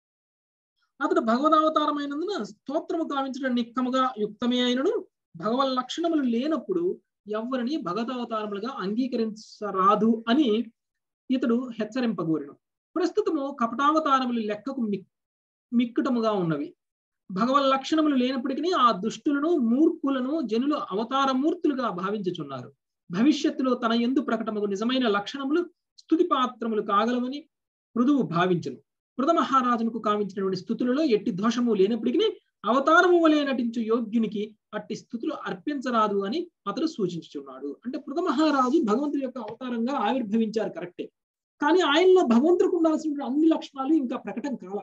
అతడు భగవదావతారమైనందున స్తోత్రము కావించడం నిక్కముగా యుక్తమే అయినను భగవన్ లక్షణములు లేనప్పుడు ఎవరిని భగవదావతారములుగా అంగీకరించరాదు అని ఇతడు హెచ్చరింపగోరెను. ప్రస్తుతము కపటావతారములు లెక్కకు మిక్కుటముగా ఉన్నవి. భగవన్ లక్షణములు లేనప్పటికీ ఆ దుష్టులను మూర్ఖులను జనులు అవతారమూర్తులుగా భావించుచున్నారు. భవిష్యత్తులో తన యందు ప్రకటముకు నిజమైన లక్షణములు స్తుతిపాత్రములు కాగలవని పృథువు భావించును. పృథమహారాజునకు కావించినటువంటి స్థుతులలో ఎట్టి దోషము లేనప్పటికీ అవతారము వలె నటించు యోగ్యునికి అట్టి స్థుతులు అర్పించరాదు అని అతడు సూచించుచున్నాడు. అంటే పృథమహారాజు భగవంతుడి యొక్క అవతారంగా ఆవిర్భవించారు కరెక్టే, కానీ ఆయనలో భగవంతుడికి ఉండాల్సిన అన్ని లక్షణాలు ఇంకా ప్రకటన కాల.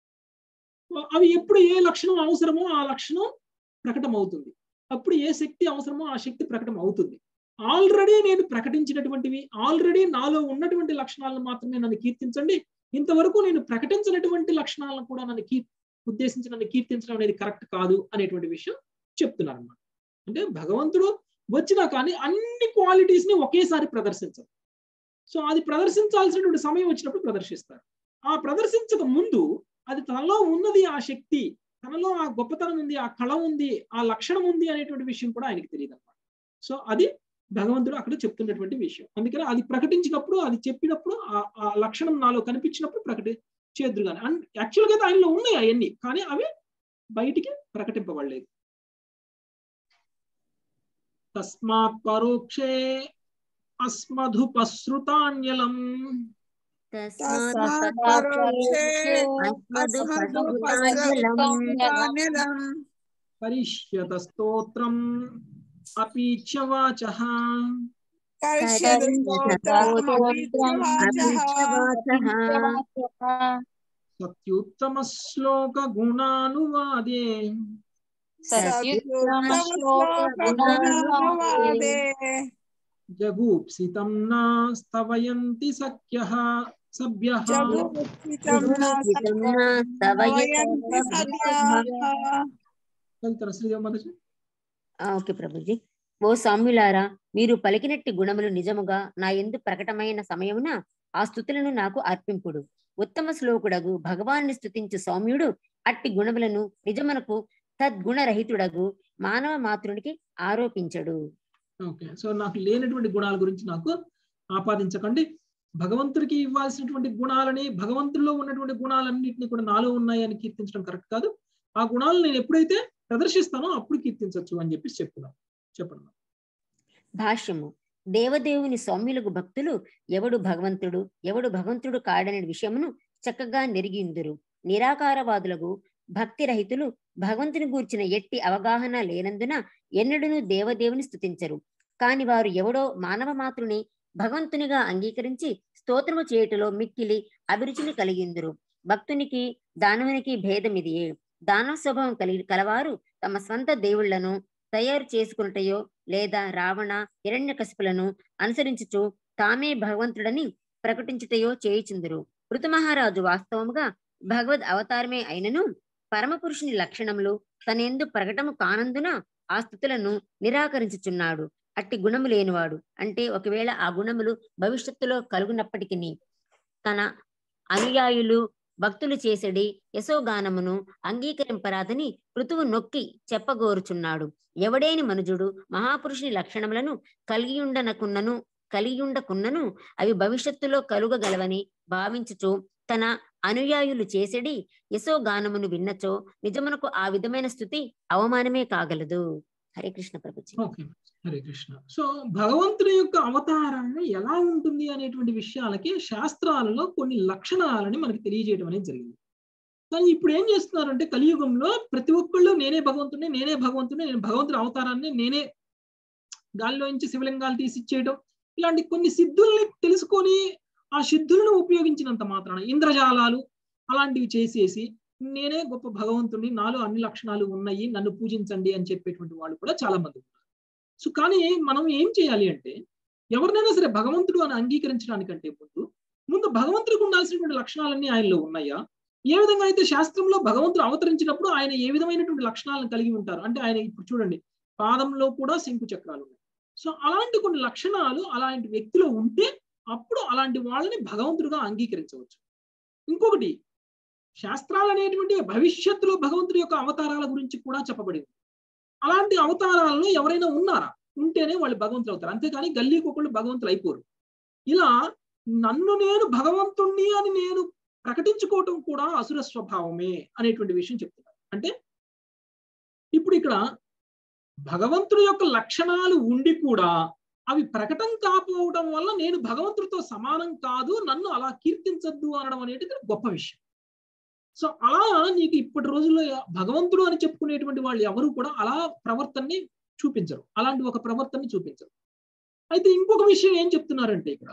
అవి ఎప్పుడు ఏ లక్షణం అవసరమో ఆ లక్షణం ప్రకటన అవుతుంది. అప్పుడు ఏ శక్తి అవసరమో ఆ శక్తి ప్రకటన అవుతుంది. ఆల్రెడీ నేను ప్రకటించినటువంటివి, ఆల్రెడీ నాలో ఉన్నటువంటి లక్షణాలను మాత్రమే నన్ను కీర్తించండి, ఇంతవరకు నేను ప్రకటించినటువంటి లక్షణాలను కూడా నన్ను ఉద్దేశించి నన్ను కీర్తించడం అనేది కరెక్ట్ కాదు అనేటువంటి విషయం చెప్తున్నారు అన్నమాట. అంటే భగవంతుడు వచ్చినా కానీ అన్ని క్వాలిటీస్ ని ఒకేసారి ప్రదర్శించరు. సో అది ప్రదర్శించాల్సినటువంటి సమయం వచ్చినప్పుడు ప్రదర్శిస్తారు. ఆ ప్రదర్శించక ముందు అది తనలో ఉన్నది, ఆ శక్తి తనలో ఆ గొప్పతనం ఉంది, ఆ కళ ఉంది, ఆ లక్షణం ఉంది అనేటువంటి విషయం కూడా ఆయనకి తెలియదు అన్నమాట. సో అది భగవంతుడు అక్కడ చెప్తున్నటువంటి విషయం. అందుకని అది ప్రకటించినప్పుడు, అది చెప్పినప్పుడు, ఆ లక్షణం నాలో కనిపించినప్పుడు చేద్దురు కానీ యాక్చువల్గా అయితే ఆయనలో ఉన్నాయి అవన్నీ, కానీ అవి బయటికి ప్రకటింపబడలేదు. తస్మాత్ పరోక్షే అస్మధుపశ్రుతాన్యలం కరిష్యత స్తోత్రం అపీచ్య వాచః సత్యుత్తమ శ్లోక గుణానువాదే జగూప్సితం నా స్తవయంతి సఖ్యః సభ్యః. ఓకే ప్రభుజీ. ఓ సౌమ్యులారా, మీరు పలికినట్టి గుణములు నిజముగా నా యందు ప్రకటమైన సమయమున ఆ స్తుతులను నాకు అర్పింపుడు. ఉత్తమ శ్లోకుడగు భగవాన్ని స్తుతించు సౌమ్యుడు అట్టి గుణములను నిజమునకు తద్గుణరహితుడగు మానవ మాతృనికి ఆరోపించడు. ఓకే, సో నాకు లేనటువంటి గుణాల గురించి నాకు ఆపాదించకండి. భగవంతుడికి ఇవ్వాల్సినటువంటి గుణాలని, భగవంతుల్లో ఉన్నటువంటి గుణాలన్నింటినీ కూడా నాలో ఉన్నాయని కీర్తించడం కరెక్ట్ కాదు. ఆ గుణాలను నేను ఎప్పుడైతే ప్రదర్శిస్తానో అప్పుడు కీర్తించవచ్చు అని చెప్పేసి చెప్పండి. భాష్యము. దేవదేవుని సౌమ్యులకు భక్తులు ఎవడు భగవంతుడు కాడని విషయమును చక్కగా నెరిగిందురు. నిరాకారవాదులకు భక్తి రహితులు భగవంతుని గూర్చిన ఎట్టి అవగాహన లేనందున ఎన్నడూనూ దేవదేవుని స్తుతించరు. కాని వారు ఎవడో మానవ మాతృని భగవంతునిగా అంగీకరించి స్తోత్రము చేయుటలో మిక్కిలి అభిరుచిని కలిగిందురు. భక్తునికి దానవునికి భేదమిదియే. దానవ స్వభావం కలవారు తమ స్వంత దేవుళ్లను తయారు చేసుకున్నటయో లేదా రావణ హిరణ్యకశిపులను అనుసరించుచు తామే భగవంతుడని ప్రకటించుటయో చేయుచుందురు. ఋతుమహారాజు వాస్తవముగా భగవద్ అవతారమే అయినను పరమపురుషుని లక్షణములు తనెందు ప్రకటము కానందున ఆ స్థుతులను నిరాకరించుచున్నాడు. అట్టి గుణము లేనివాడు అంటే ఒకవేళ ఆ గుణములు భవిష్యత్తులో కలుగునప్పటికీ తన అనుయాయులు భక్తులు చేసడి యశోగానమును అంగీకరింపరాదని ఋతువు నొక్కి చెప్పగోరుచున్నాడు. ఎవడేని మనుజుడు మహాపురుషుని లక్షణములను కలిగియుండకున్నను అవి భవిష్యత్తులో కలుగగలవని భావించుచు తన అనుయాయులు చేసడి యశోగానమును విన్నచో నిజమునకు ఆ విధమైన స్థుతి అవమానమే కాగలదు. హరే కృష్ణ ప్రభుజీ. హరే కృష్ణ. సో భగవంతుని యొక్క అవతారాన్ని ఎలా ఉంటుంది అనేటువంటి విషయాలకి శాస్త్రాలలో కొన్ని లక్షణాలని మనకి తెలియజేయడం అనేది జరిగింది. కానీ ఇప్పుడు ఏం చేస్తున్నారంటే కలియుగంలో ప్రతి ఒక్కళ్ళు నేనే భగవంతుని నేను భగవంతుని అవతారాన్ని నేనే గాలిలో నుంచి శివలింగాలు తీసిచ్చేయడం, ఇలాంటి కొన్ని సిద్ధుల్ని తెలుసుకొని ఆ సిద్ధులను ఉపయోగించినంత మాత్రాన ఇంద్రజాలాలు అలాంటివి చేసేసి నేనే గొప్ప భగవంతుని, నాలో అన్ని లక్షణాలు ఉన్నాయి, నన్ను పూజించండి అని చెప్పేటువంటి వాళ్ళు కూడా చాలా మంది ఉన్నారు. సో కానీ మనం ఏం చేయాలి అంటే ఎవరినైనా సరే భగవంతుడు అని అంగీకరించడానికంటే ముందు భగవంతుడికి ఉండాల్సినటువంటి లక్షణాలన్నీ ఆయనలో ఉన్నాయా? ఏ విధంగా అయితే శాస్త్రంలో భగవంతుడు అవతరించినప్పుడు ఆయన ఏ విధమైనటువంటి లక్షణాలను కలిగి ఉంటారు అంటే ఆయన ఇప్పుడు చూడండి పాదంలో కూడా శంకు చక్రాలు ఉన్నాయి. సో అలాంటి కొన్ని లక్షణాలు అలాంటి వ్యక్తిలో ఉంటే అప్పుడు అలాంటి వాళ్ళని భగవంతుడిగా అంగీకరించవచ్చు. ఇంకొకటి శాస్త్రాలు అనేటువంటి భవిష్యత్తులో భగవంతుడి యొక్క అవతారాల గురించి కూడా చెప్పబడింది. అలాంటి అవతారాలలో ఎవరైనా ఉన్నారా? ఉంటేనే వాళ్ళు భగవంతులు అవుతారు, అంతేకాని గల్లీకొకళ్ళు భగవంతులు అయిపోరు. ఇలా నన్ను నేను భగవంతుణ్ణి అని నేను ప్రకటించుకోవటం కూడా అసుర స్వభావమే అనేటువంటి విషయం చెప్తున్నారు. అంటే ఇప్పుడు ఇక్కడ భగవంతుడి యొక్క లక్షణాలు ఉండి కూడా అవి ప్రకటన కాకపోవడం వల్ల నేను భగవంతుడితో సమానం కాదు, నన్ను అలా కీర్తించద్దు అనడం అనేది గొప్ప విషయం. సో అలా నీకు ఇప్పటి రోజుల్లో భగవంతుడు అని చెప్పుకునేటువంటి వాళ్ళు ఎవరు కూడా అలా ప్రవర్తనని చూపించరు, అలాంటి ఒక ప్రవర్తనని చూపించరు. అయితే ఇంకొక విషయం ఏం చెప్తున్నారంటే ఇక్కడ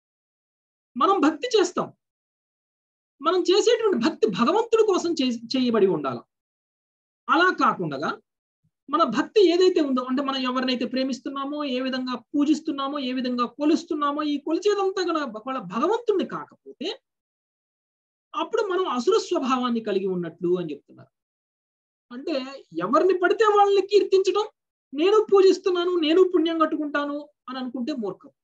మనం భక్తి చేస్తాం, మనం చేసేటువంటి భక్తి భగవంతుడి కోసం చేయబడి ఉండాలి. అలా కాకుండా మన భక్తి ఏదైతే ఉందో అంటే మనం ఎవరినైతే ప్రేమిస్తున్నామో, ఏ విధంగా పూజిస్తున్నామో, ఏ విధంగా కొలుస్తున్నామో, ఈ కొలిచేదంతా వాళ్ళ భగవంతుడిని కాకపోతే అప్పుడు మనం అసుర స్వభావాన్ని కలిగి ఉన్నట్లు అని చెప్తున్నారు. అంటే ఎవరిని పడితే వాళ్ళని కీర్తించడం, నేను పూజిస్తున్నాను, నేను పుణ్యం కట్టుకుంటాను అని అనుకుంటే మూర్ఖం.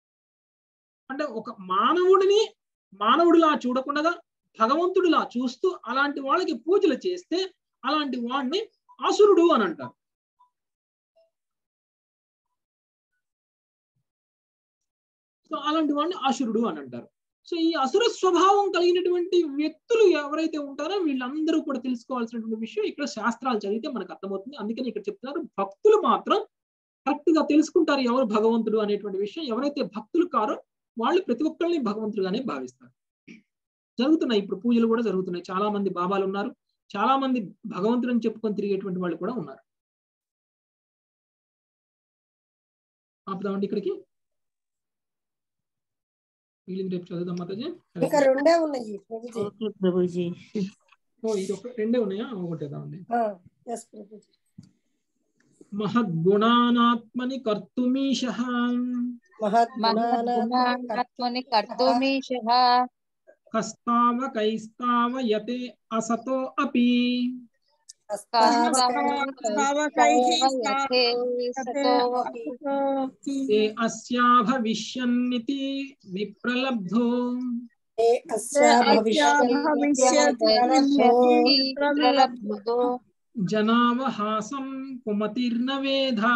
అంటే ఒక మానవుడిలా చూడకుండా భగవంతుడిలా చూస్తూ అలాంటి వాళ్ళకి పూజలు చేస్తే అలాంటి వాడిని అసురుడు అని అంటారు. సో అలాంటి వాడిని అసురుడు అని అంటారు. సో ఈ అసుర స్వభావం కలిగినటువంటి వ్యక్తులు ఎవరైతే ఉంటారో వీళ్ళందరూ కూడా తెలుసుకోవాల్సినటువంటి విషయం ఇక్కడ శాస్త్రాలు చదివితే మనకు అర్థమవుతుంది. అందుకని ఇక్కడ చెప్తున్నారు భక్తులు మాత్రం కరెక్ట్ గా తెలుసుకుంటారు ఎవరు భగవంతుడు అనేటువంటి విషయం. ఎవరైతే భక్తులు కారో వాళ్ళు ప్రతి ఒక్కరిని భగవంతుడుగానే భావిస్తారు. జరుగుతున్నాయి ఇప్పుడు పూజలు కూడా జరుగుతున్నాయి, చాలా మంది బాబాలు ఉన్నారు, చాలా మంది భగవంతుడిని చెప్పుకొని తిరిగేటువంటి వాళ్ళు కూడా ఉన్నారు. ఆపుదామండి ఇక్కడికి, రేపు చదువుదాం మాతాజీ. ఇంకా రెండే ఉన్నాయి ప్రభుజీ. ఇది రెండే ఉన్నాయా? ఒకటేదామండి. మహద్గుణానాత్మని కర్తుమీశః కస్తావకైస్తావయతే అసతో అపి ఏ అస్యా భవిష్యన్నితి విప్రలబ్ధో జనావహాసం కుమతిర్న వేధా.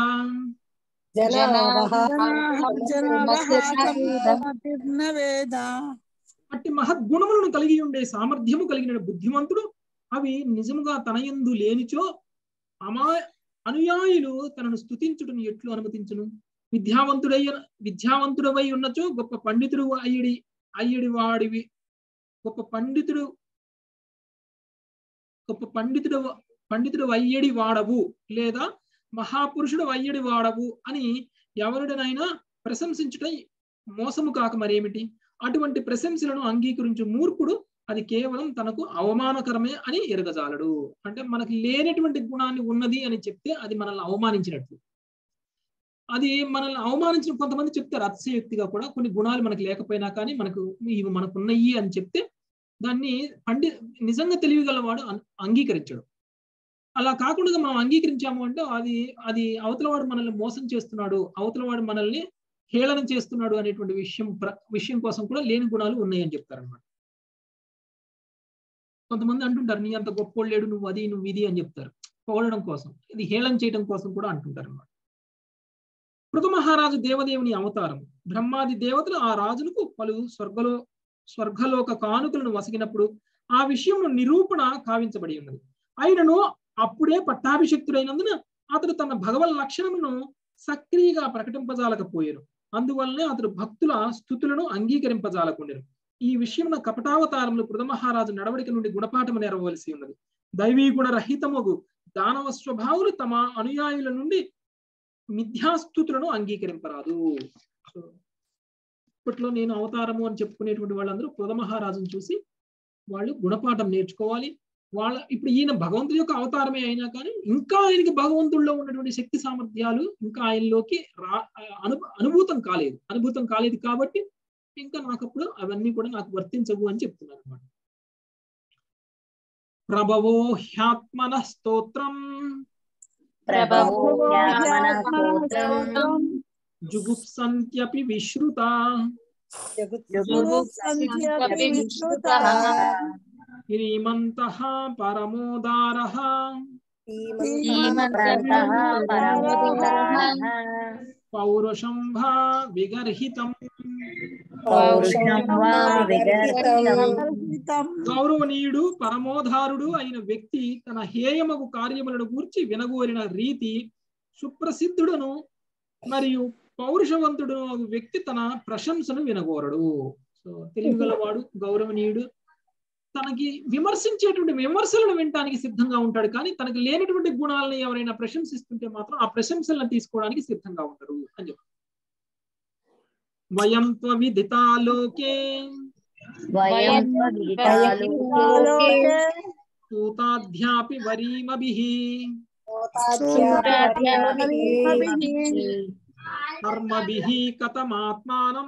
అట్టి మహద్గుణములను కలిగి ఉండే సామర్థ్యము కలిగిన బుద్ధిమంతుడు అవి నిజముగా తనయందు లేనిచో అనుయాయులు తనను స్తుతించుటను ఎట్లు అనుమతించును? విద్యావంతుడవై ఉన్నచో గొప్ప పండితుడు అయ్యడి వాడివి గొప్ప పండితుడు అయ్యడి వాడవు లేదా మహాపురుషుడు అయ్యడి వాడవు అని ఎవరినైనా ప్రశంసించుట మోసము కాక మరేమిటి? అటువంటి ప్రశంసలను అంగీకరించు మూర్ఖుడు అది కేవలం తనకు అవమానకరమే అని ఎరగజాలడు. అంటే మనకి లేనటువంటి గుణాన్ని ఉన్నది అని చెప్తే అది మనల్ని అవమానించినట్లు. అది మనల్ని అవమానించిన కొంతమంది చెప్తారు అతిశయోక్తిగా కూడా, కొన్ని గుణాలు మనకు లేకపోయినా కానీ ఇవి మనకున్నాయి అని చెప్తే దాన్ని నిజంగా తెలియగలవాడు అంగీకరించడు. అలా కాకుండా మనం అంగీకరించాము అంటే అది అవతలవాడు మనల్ని మోసం చేస్తున్నాడు, అవతలవాడు మనల్ని హేళన చేస్తున్నాడు అనేటువంటి విషయం కోసం కూడా లేని గుణాలు ఉన్నాయని చెప్తారన్నమాట. కొంతమంది అంటుంటారు నీ అంత గొప్పోడు లేడు, నువ్వు అది నువ్వు ఇది అని చెప్తారు, పొగడడం కోసం, ఇది హేళన చేయడం కోసం కూడా అంటుంటారు అన్నమాట. పృథు మహారాజు దేవదేవుని అవతారం. బ్రహ్మాది దేవతలు ఆ రాజులకు పలు స్వర్గలోక కానుకలను వసగినప్పుడు ఆ విషయంలో నిరూపణ కావించబడి ఉన్నది. అయినను అప్పుడే పట్టాభిషక్తుడైనందున అతడు తన భగవన్ లక్షణమును సక్రియగా ప్రకటింపజాలకపోయారు. అందువల్లనే అతడు భక్తుల స్తుతులను అంగీకరింపజాలకుండెను. ఈ విషయమున కపటావతారములు పృథు మహారాజు నడవడిక నుండి గుణపాఠము నెరవలసి ఉన్నది. దైవీ గుణ రహితముగు దానవ స్వభావులు తమ అనుయాయుల నుండి మిథ్యాస్తుతులను అంగీకరింపరాదు. సో ఇప్పట్లో నేను అవతారము అని చెప్పుకునేటువంటి వాళ్ళందరూ పృథు మహారాజును చూసి వాళ్ళు గుణపాఠం నేర్చుకోవాలి. ఇప్పుడు ఈయన భగవంతుడి యొక్క అవతారమే అయినా కానీ ఇంకా ఆయనకి భగవంతుడిలో ఉన్నటువంటి శక్తి సామర్థ్యాలు ఇంకా ఆయనలోకి అనుభూతం కాలేదు కాబట్టి ఇంకా నాకప్పుడు అవన్నీ కూడా నాకు వర్తించవు అని చెప్తున్నారు అన్నమాట. ప్రభవో హ్యాత్మన స్తోత్రం జుగుప్సంత్యపి విశ్రుత శ్రీమంతః పరమోదారః పౌరుషం భా విగర్హితం. గౌరవనీయుడు పరమోధారుడు అయిన వ్యక్తి తన హేయమగు కార్యములను గూర్చి వినగోరిన రీతి సుప్రసిద్ధుడును మరియు పౌరుషవంతుడును వ్యక్తి తన ప్రశంసను వినగోరడు. సో తెలివిగలవాడు గౌరవనీయుడు తనకి విమర్శించేటువంటి విమర్శలను వినటానికి సిద్ధంగా ఉంటాడు, కానీ తనకి లేనటువంటి గుణాలను ఎవరైనా ప్రశంసిస్తుంటే మాత్రం ఆ ప్రశంసలను తీసుకోవడానికి సిద్ధంగా ఉంటారు అని చెప్పారు. వయం త్వవిదితాలోకే సూతాధ్యాపి వరీమభిః కర్మభిః కథమాత్మానం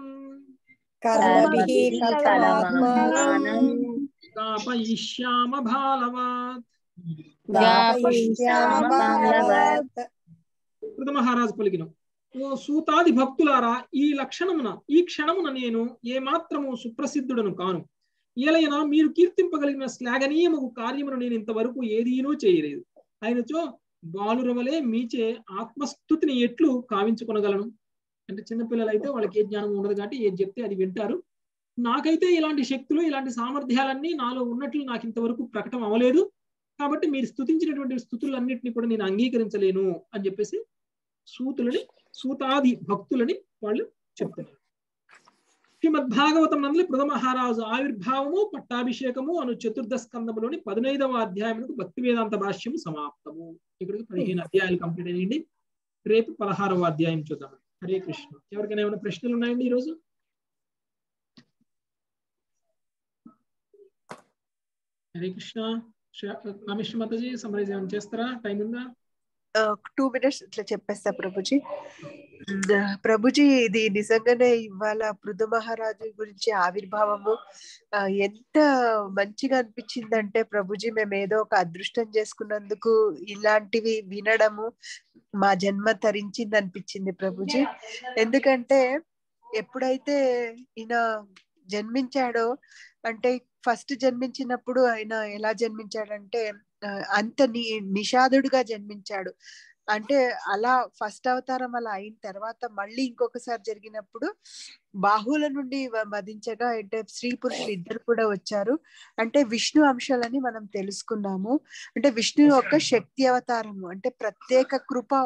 గాపయిష్యామ బాలవాత్. పృథు మహారాజు పలికిన ఓ సూతాది భక్తులారా, ఈ క్షణమున నేను ఏమాత్రము సుప్రసిద్ధుడను కాను. ఏలైనా మీరు కీర్తింపగలిగిన శ్లాఘనీయము కార్యమును నేను ఇంతవరకు ఏదీనూ చేయలేదు. అయినచో బాలురవలే మీచే ఆత్మస్థుతిని ఎట్లు కావించుకొనగలను? అంటే చిన్నపిల్లలు అయితే వాళ్ళకి ఏ జ్ఞానం ఉండదు కాబట్టి ఏది చెప్తే అది వింటారు. నాకైతే ఇలాంటి శక్తులు ఇలాంటి సామర్థ్యాలన్నీ నాలో ఉన్నట్లు నాకు ఇంతవరకు ప్రకటన అవ్వలేదు, కాబట్టి మీరు స్తుతించినటువంటి స్తుతులన్నింటినీ కూడా నేను అంగీకరించలేను అని చెప్పేసి సూతాది భక్తులని వాళ్ళు చెప్తున్నారు. శ్రీమద్భాగవతం నందులు పృథు మహారాజు ఆవిర్భావము పట్టాభిషేకము అను 4వ స్కందములోని 15వ అధ్యాయములకు భక్తి వేదాంత భాష్యము సమాప్తము. ఇక్కడికి 15 అధ్యాయాలు కంప్లీట్ అయ్యండి. రేపు 16వ అధ్యాయం చూద్దాం. హరే కృష్ణ. ఎవరికైనా ఏమైనా ప్రశ్నలు ఉన్నాయండి ఈరోజు? హరే కృష్ణ. రమేష్ మాతాజీ సమరైజ్ ఏమైనా చేస్తారా? టైం ఉందా? 2 minutes ఇట్లా చెప్పేస్తా ప్రభుజీ. ప్రభుజీ ఇది నిజంగానే ఇవాళ పృథు మహారాజు గురించి ఆవిర్భావము ఎంత మంచిగా అనిపించిందంటే ప్రభుజీ మేము ఏదో ఒక అదృష్టం చేసుకున్నందుకు ఇలాంటివి వినడము మా జన్మ తరించింది అనిపించింది ప్రభుజీ. ఎందుకంటే ఎప్పుడైతే ఈయన జన్మించాడో అంటే ఫస్ట్ జన్మించినప్పుడు ఆయన ఎలా జన్మించాడంటే అంత నిషాదుడుగా జన్మించాడు. అంటే అలా ఫస్ట్ అవతారం అలా అయిన తర్వాత మళ్ళీ ఇంకొకసారి జరిగినప్పుడు బాహుల నుండి వధించగా అంటే స్త్రీ పురుషులు ఇద్దరు కూడా వచ్చారు. అంటే విష్ణు అంశాలని మనం తెలుసుకున్నాము. అంటే విష్ణు యొక్క శక్తి అవతారము అంటే ప్రత్యేక కృప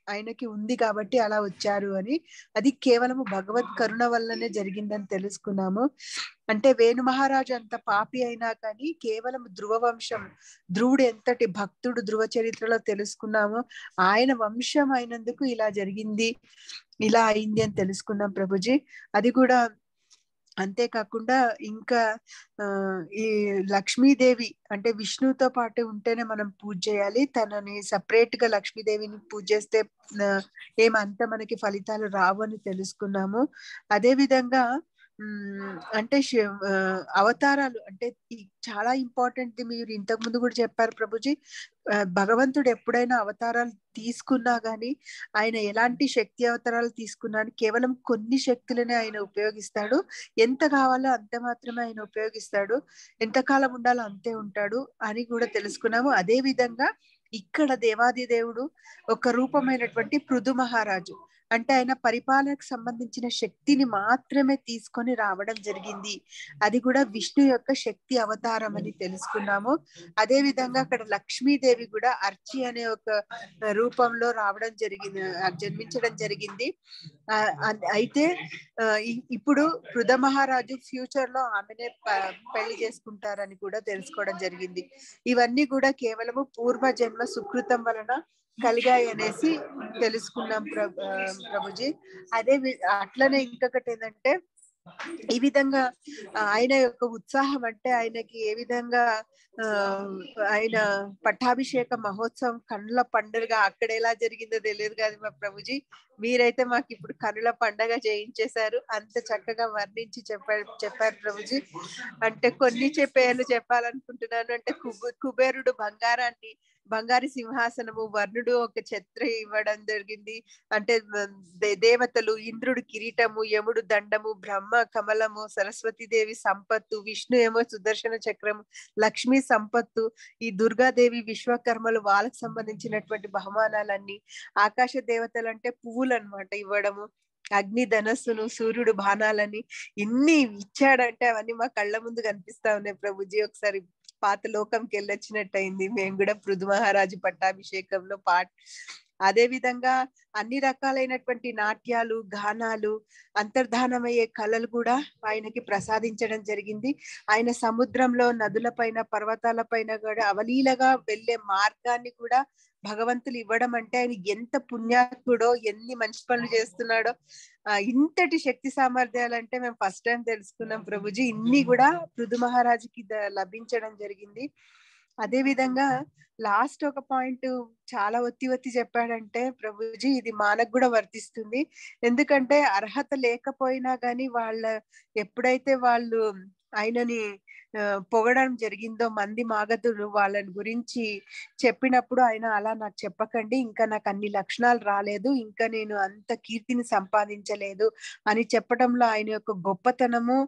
ఆయనకి ఉంది కాబట్టి అలా వచ్చారు అని. అది కేవలము భగవత్ కరుణ వల్లనే జరిగిందని తెలుసుకున్నాము. అంటే వేణు మహారాజు అంత పాపి అయినా కానీ కేవలం ధ్రువ వంశం, ధ్రువుడు ఎంతటి భక్తుడు ధ్రువ చరిత్రలో తెలుసుకున్నాము. ఆయన వంశం అయినందుకు ఇలా జరిగింది, ఇలా అయింది అని తెలుసుకున్నాం ప్రభుజీ. అది కూడా అంతేకాకుండా ఇంకా ఈ లక్ష్మీదేవి అంటే విష్ణువుతో పాటు ఉంటేనే మనం పూజ చేయాలి, తనని సపరేట్ గా లక్ష్మీదేవిని పూజ చేస్తే ఏమంత మనకి ఫలితాలు రావు అని తెలుసుకున్నాము. అదే విధంగా అంటే అవతారాలు అంటే చాలా ఇంపార్టెంట్. మీరు ఇంతకు ముందు కూడా చెప్పారు ప్రభుజీ, భగవంతుడు ఎప్పుడైనా అవతారాలు తీసుకున్నా గానీ ఆయన ఎలాంటి శక్తి అవతారాలు తీసుకున్నా కేవలం కొన్ని శక్తులనే ఆయన ఉపయోగిస్తాడు. ఎంత కావాలో అంత మాత్రమే ఆయన ఉపయోగిస్తాడు, ఎంతకాలం ఉండాలో అంతే ఉంటాడు అని కూడా తెలుసుకున్నాము. అదే విధంగా ఇక్కడ దేవాది దేవుడు ఒక రూపమైనటువంటి పృథు మహారాజు అంటే ఆయన పరిపాలనకు సంబంధించిన శక్తిని మాత్రమే తీసుకొని రావడం జరిగింది. అది కూడా విష్ణు యొక్క శక్తి అవతారం అని తెలుసుకున్నాము. అదే విధంగా అక్కడ లక్ష్మీదేవి కూడా అర్చి అనే ఒక రూపంలో రావడం జరిగింది, జన్మించడం జరిగింది. అయితే ఇప్పుడు పృథ మహారాజు ఫ్యూచర్ లో ఆమెనే పెళ్లి చేసుకుంటారని కూడా తెలుసుకోవడం జరిగింది. ఇవన్నీ కూడా కేవలము పూర్వ జన్మ సుకృతం వలన కలిగాయి అనేసి తెలుసుకున్నాం ప్రభుజీ. అదే అట్లనే ఇంకొకటి ఏంటంటే ఈ విధంగా ఆయన యొక్క ఉత్సాహం అంటే ఆయనకి ఏ విధంగా ఆయన పట్టాభిషేక మహోత్సవం కన్నుల పండుగ అక్కడ ఎలా జరిగిందో తెలియదు కాదు మా ప్రభుజీ. మీరైతే మాకు ఇప్పుడు కన్నుల పండగ చేయించేశారు, అంత చక్కగా వర్ణించి చెప్పారు ప్రభుజీ. అంటే కొన్ని పేర్లు చెప్పాలనుకుంటున్నాను. అంటే కుబేరుడు బంగారు సింహాసనము, వర్ణుడు ఒక ఛత్రి ఇవ్వడం జరిగింది. అంటే దేవతలు ఇంద్రుడు కిరీటము, యముడు దండము, బ్రహ్మ కమలము, సరస్వతీదేవి సంపత్తు, విష్ణు ఏమో సుదర్శన చక్రము, లక్ష్మీ సంపత్తు, ఈ దుర్గాదేవి విశ్వకర్మలు వాళ్ళకు సంబంధించినటువంటి బహుమానాలన్నీ, ఆకాశ దేవతలు అంటే పువ్వులు అన్నమాట ఇవ్వడము, అగ్ని ధనస్సును, సూర్యుడు బాణాలని ఇన్ని ఇచ్చాడంటే అవన్నీ మా కళ్ళ ముందు కనిపిస్తా ఉన్నాయి ప్రభుజీ. ఒకసారి పాత లోకంకి వెళ్ళొచ్చినట్టు అయింది మేము కూడా పృథు మహారాజు పట్టాభిషేకంలో అదే విధంగా అన్ని రకాలైనటువంటి నాట్యాలు, గానాలు, అంతర్ధానమయ్యే కళలు కూడా ఆయనకి ప్రసాదించడం జరిగింది. ఆయన సముద్రంలో, నదుల పైన, పర్వతాల పైన కూడా అవలీలగా వెళ్లే మార్గాన్ని కూడా భగవంతులు ఇవ్వడం అంటే ఆయన ఎంత పుణ్యాత్ముడో, ఎన్ని మంచి పనులు చేస్తున్నాడో. ఇంతటి శక్తి సామర్థ్యాలు అంటే మేము ఫస్ట్ టైం తెలుసుకున్నాం ప్రభుజీ. ఇన్ని కూడా పృథు మహారాజుకి లభించడం జరిగింది. అదే విధంగా లాస్ట్ ఒక పాయింట్ చాలా ఒత్తి చెప్పాడంటే ప్రభుజీ, ఇది మనకు కూడా వర్తిస్తుంది. ఎందుకంటే అర్హత లేకపోయినా గానీ ఎప్పుడైతే వాళ్ళు ఆయనని పొగడం జరిగిందో, మంది మాగతులు వాళ్ళని గురించి చెప్పినప్పుడు ఆయన అలా నాకు చెప్పకండి, ఇంకా నాకు అన్ని లక్షణాలు రాలేదు, ఇంకా నేను అంత కీర్తిని సంపాదించలేదు అని చెప్పడంలో ఆయన యొక్క గొప్పతనము,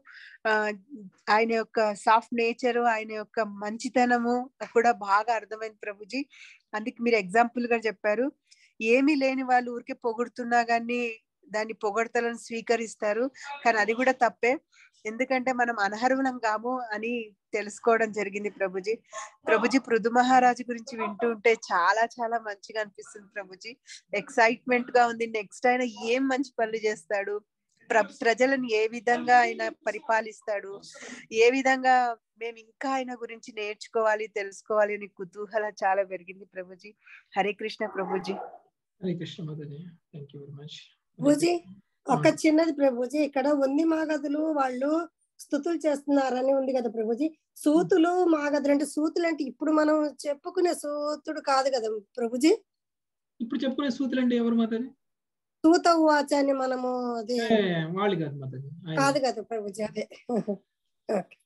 ఆయన యొక్క సాఫ్ట్ నేచరు, ఆయన యొక్క మంచితనము కూడా బాగా అర్థమైంది ప్రభుజీ. అందుకే మీరు ఎగ్జాంపుల్ గా చెప్పారు, ఏమీ లేని వాళ్ళు ఊరికే పొగుడుతున్నా గానీ దాన్ని పొగడతలను స్వీకరిస్తారు, కానీ అది కూడా తప్పే. ఎందుకంటే మనం అనర్హులం కాము అని తెలుసుకోవడం జరిగింది ప్రభుజీ. పృథు మహారాజు గురించి వింటూ ఉంటే చాలా చాలా మంచిగా అనిపిస్తుంది ప్రభుజీ. ఎక్సైట్మెంట్ గా ఉంది. నెక్స్ట్ ఆయన ఏం మంచి పనులు చేస్తాడు, ప్రజలను ఏ విధంగా ఆయన పరిపాలిస్తాడు, ఏ విధంగా మేము ఇంకా ఆయన గురించి నేర్చుకోవాలి, తెలుసుకోవాలి అని కుతూహలం చాలా పెరిగింది ప్రభుజీ. హరే కృష్ణ ప్రభుజీ. హరే కృష్ణ మాతాజీ. థ్యాంక్ యూ వెరీ మచ్ ప్రభుజీ. ఒక చిన్నది ప్రభుజీ, ఇక్కడ ఉంది మాగదులు వాళ్ళు స్తుతులు చేస్తున్నారని ఉంది కదా ప్రభుజీ. సూతులు మాగదులు అంటే, సూతులు అంటే ఇప్పుడు మనం చెప్పుకునే సూతుడు కాదు కదా ప్రభుజీ. ఇప్పుడు చెప్పుకునే సూతులు అంటే ఎవరు మాతాజీ? సూత ఉవాచ అని మనము అదే వాళ్ళు కాదు మాతాజీ, కాదు కదా ప్రభుజీ. అదే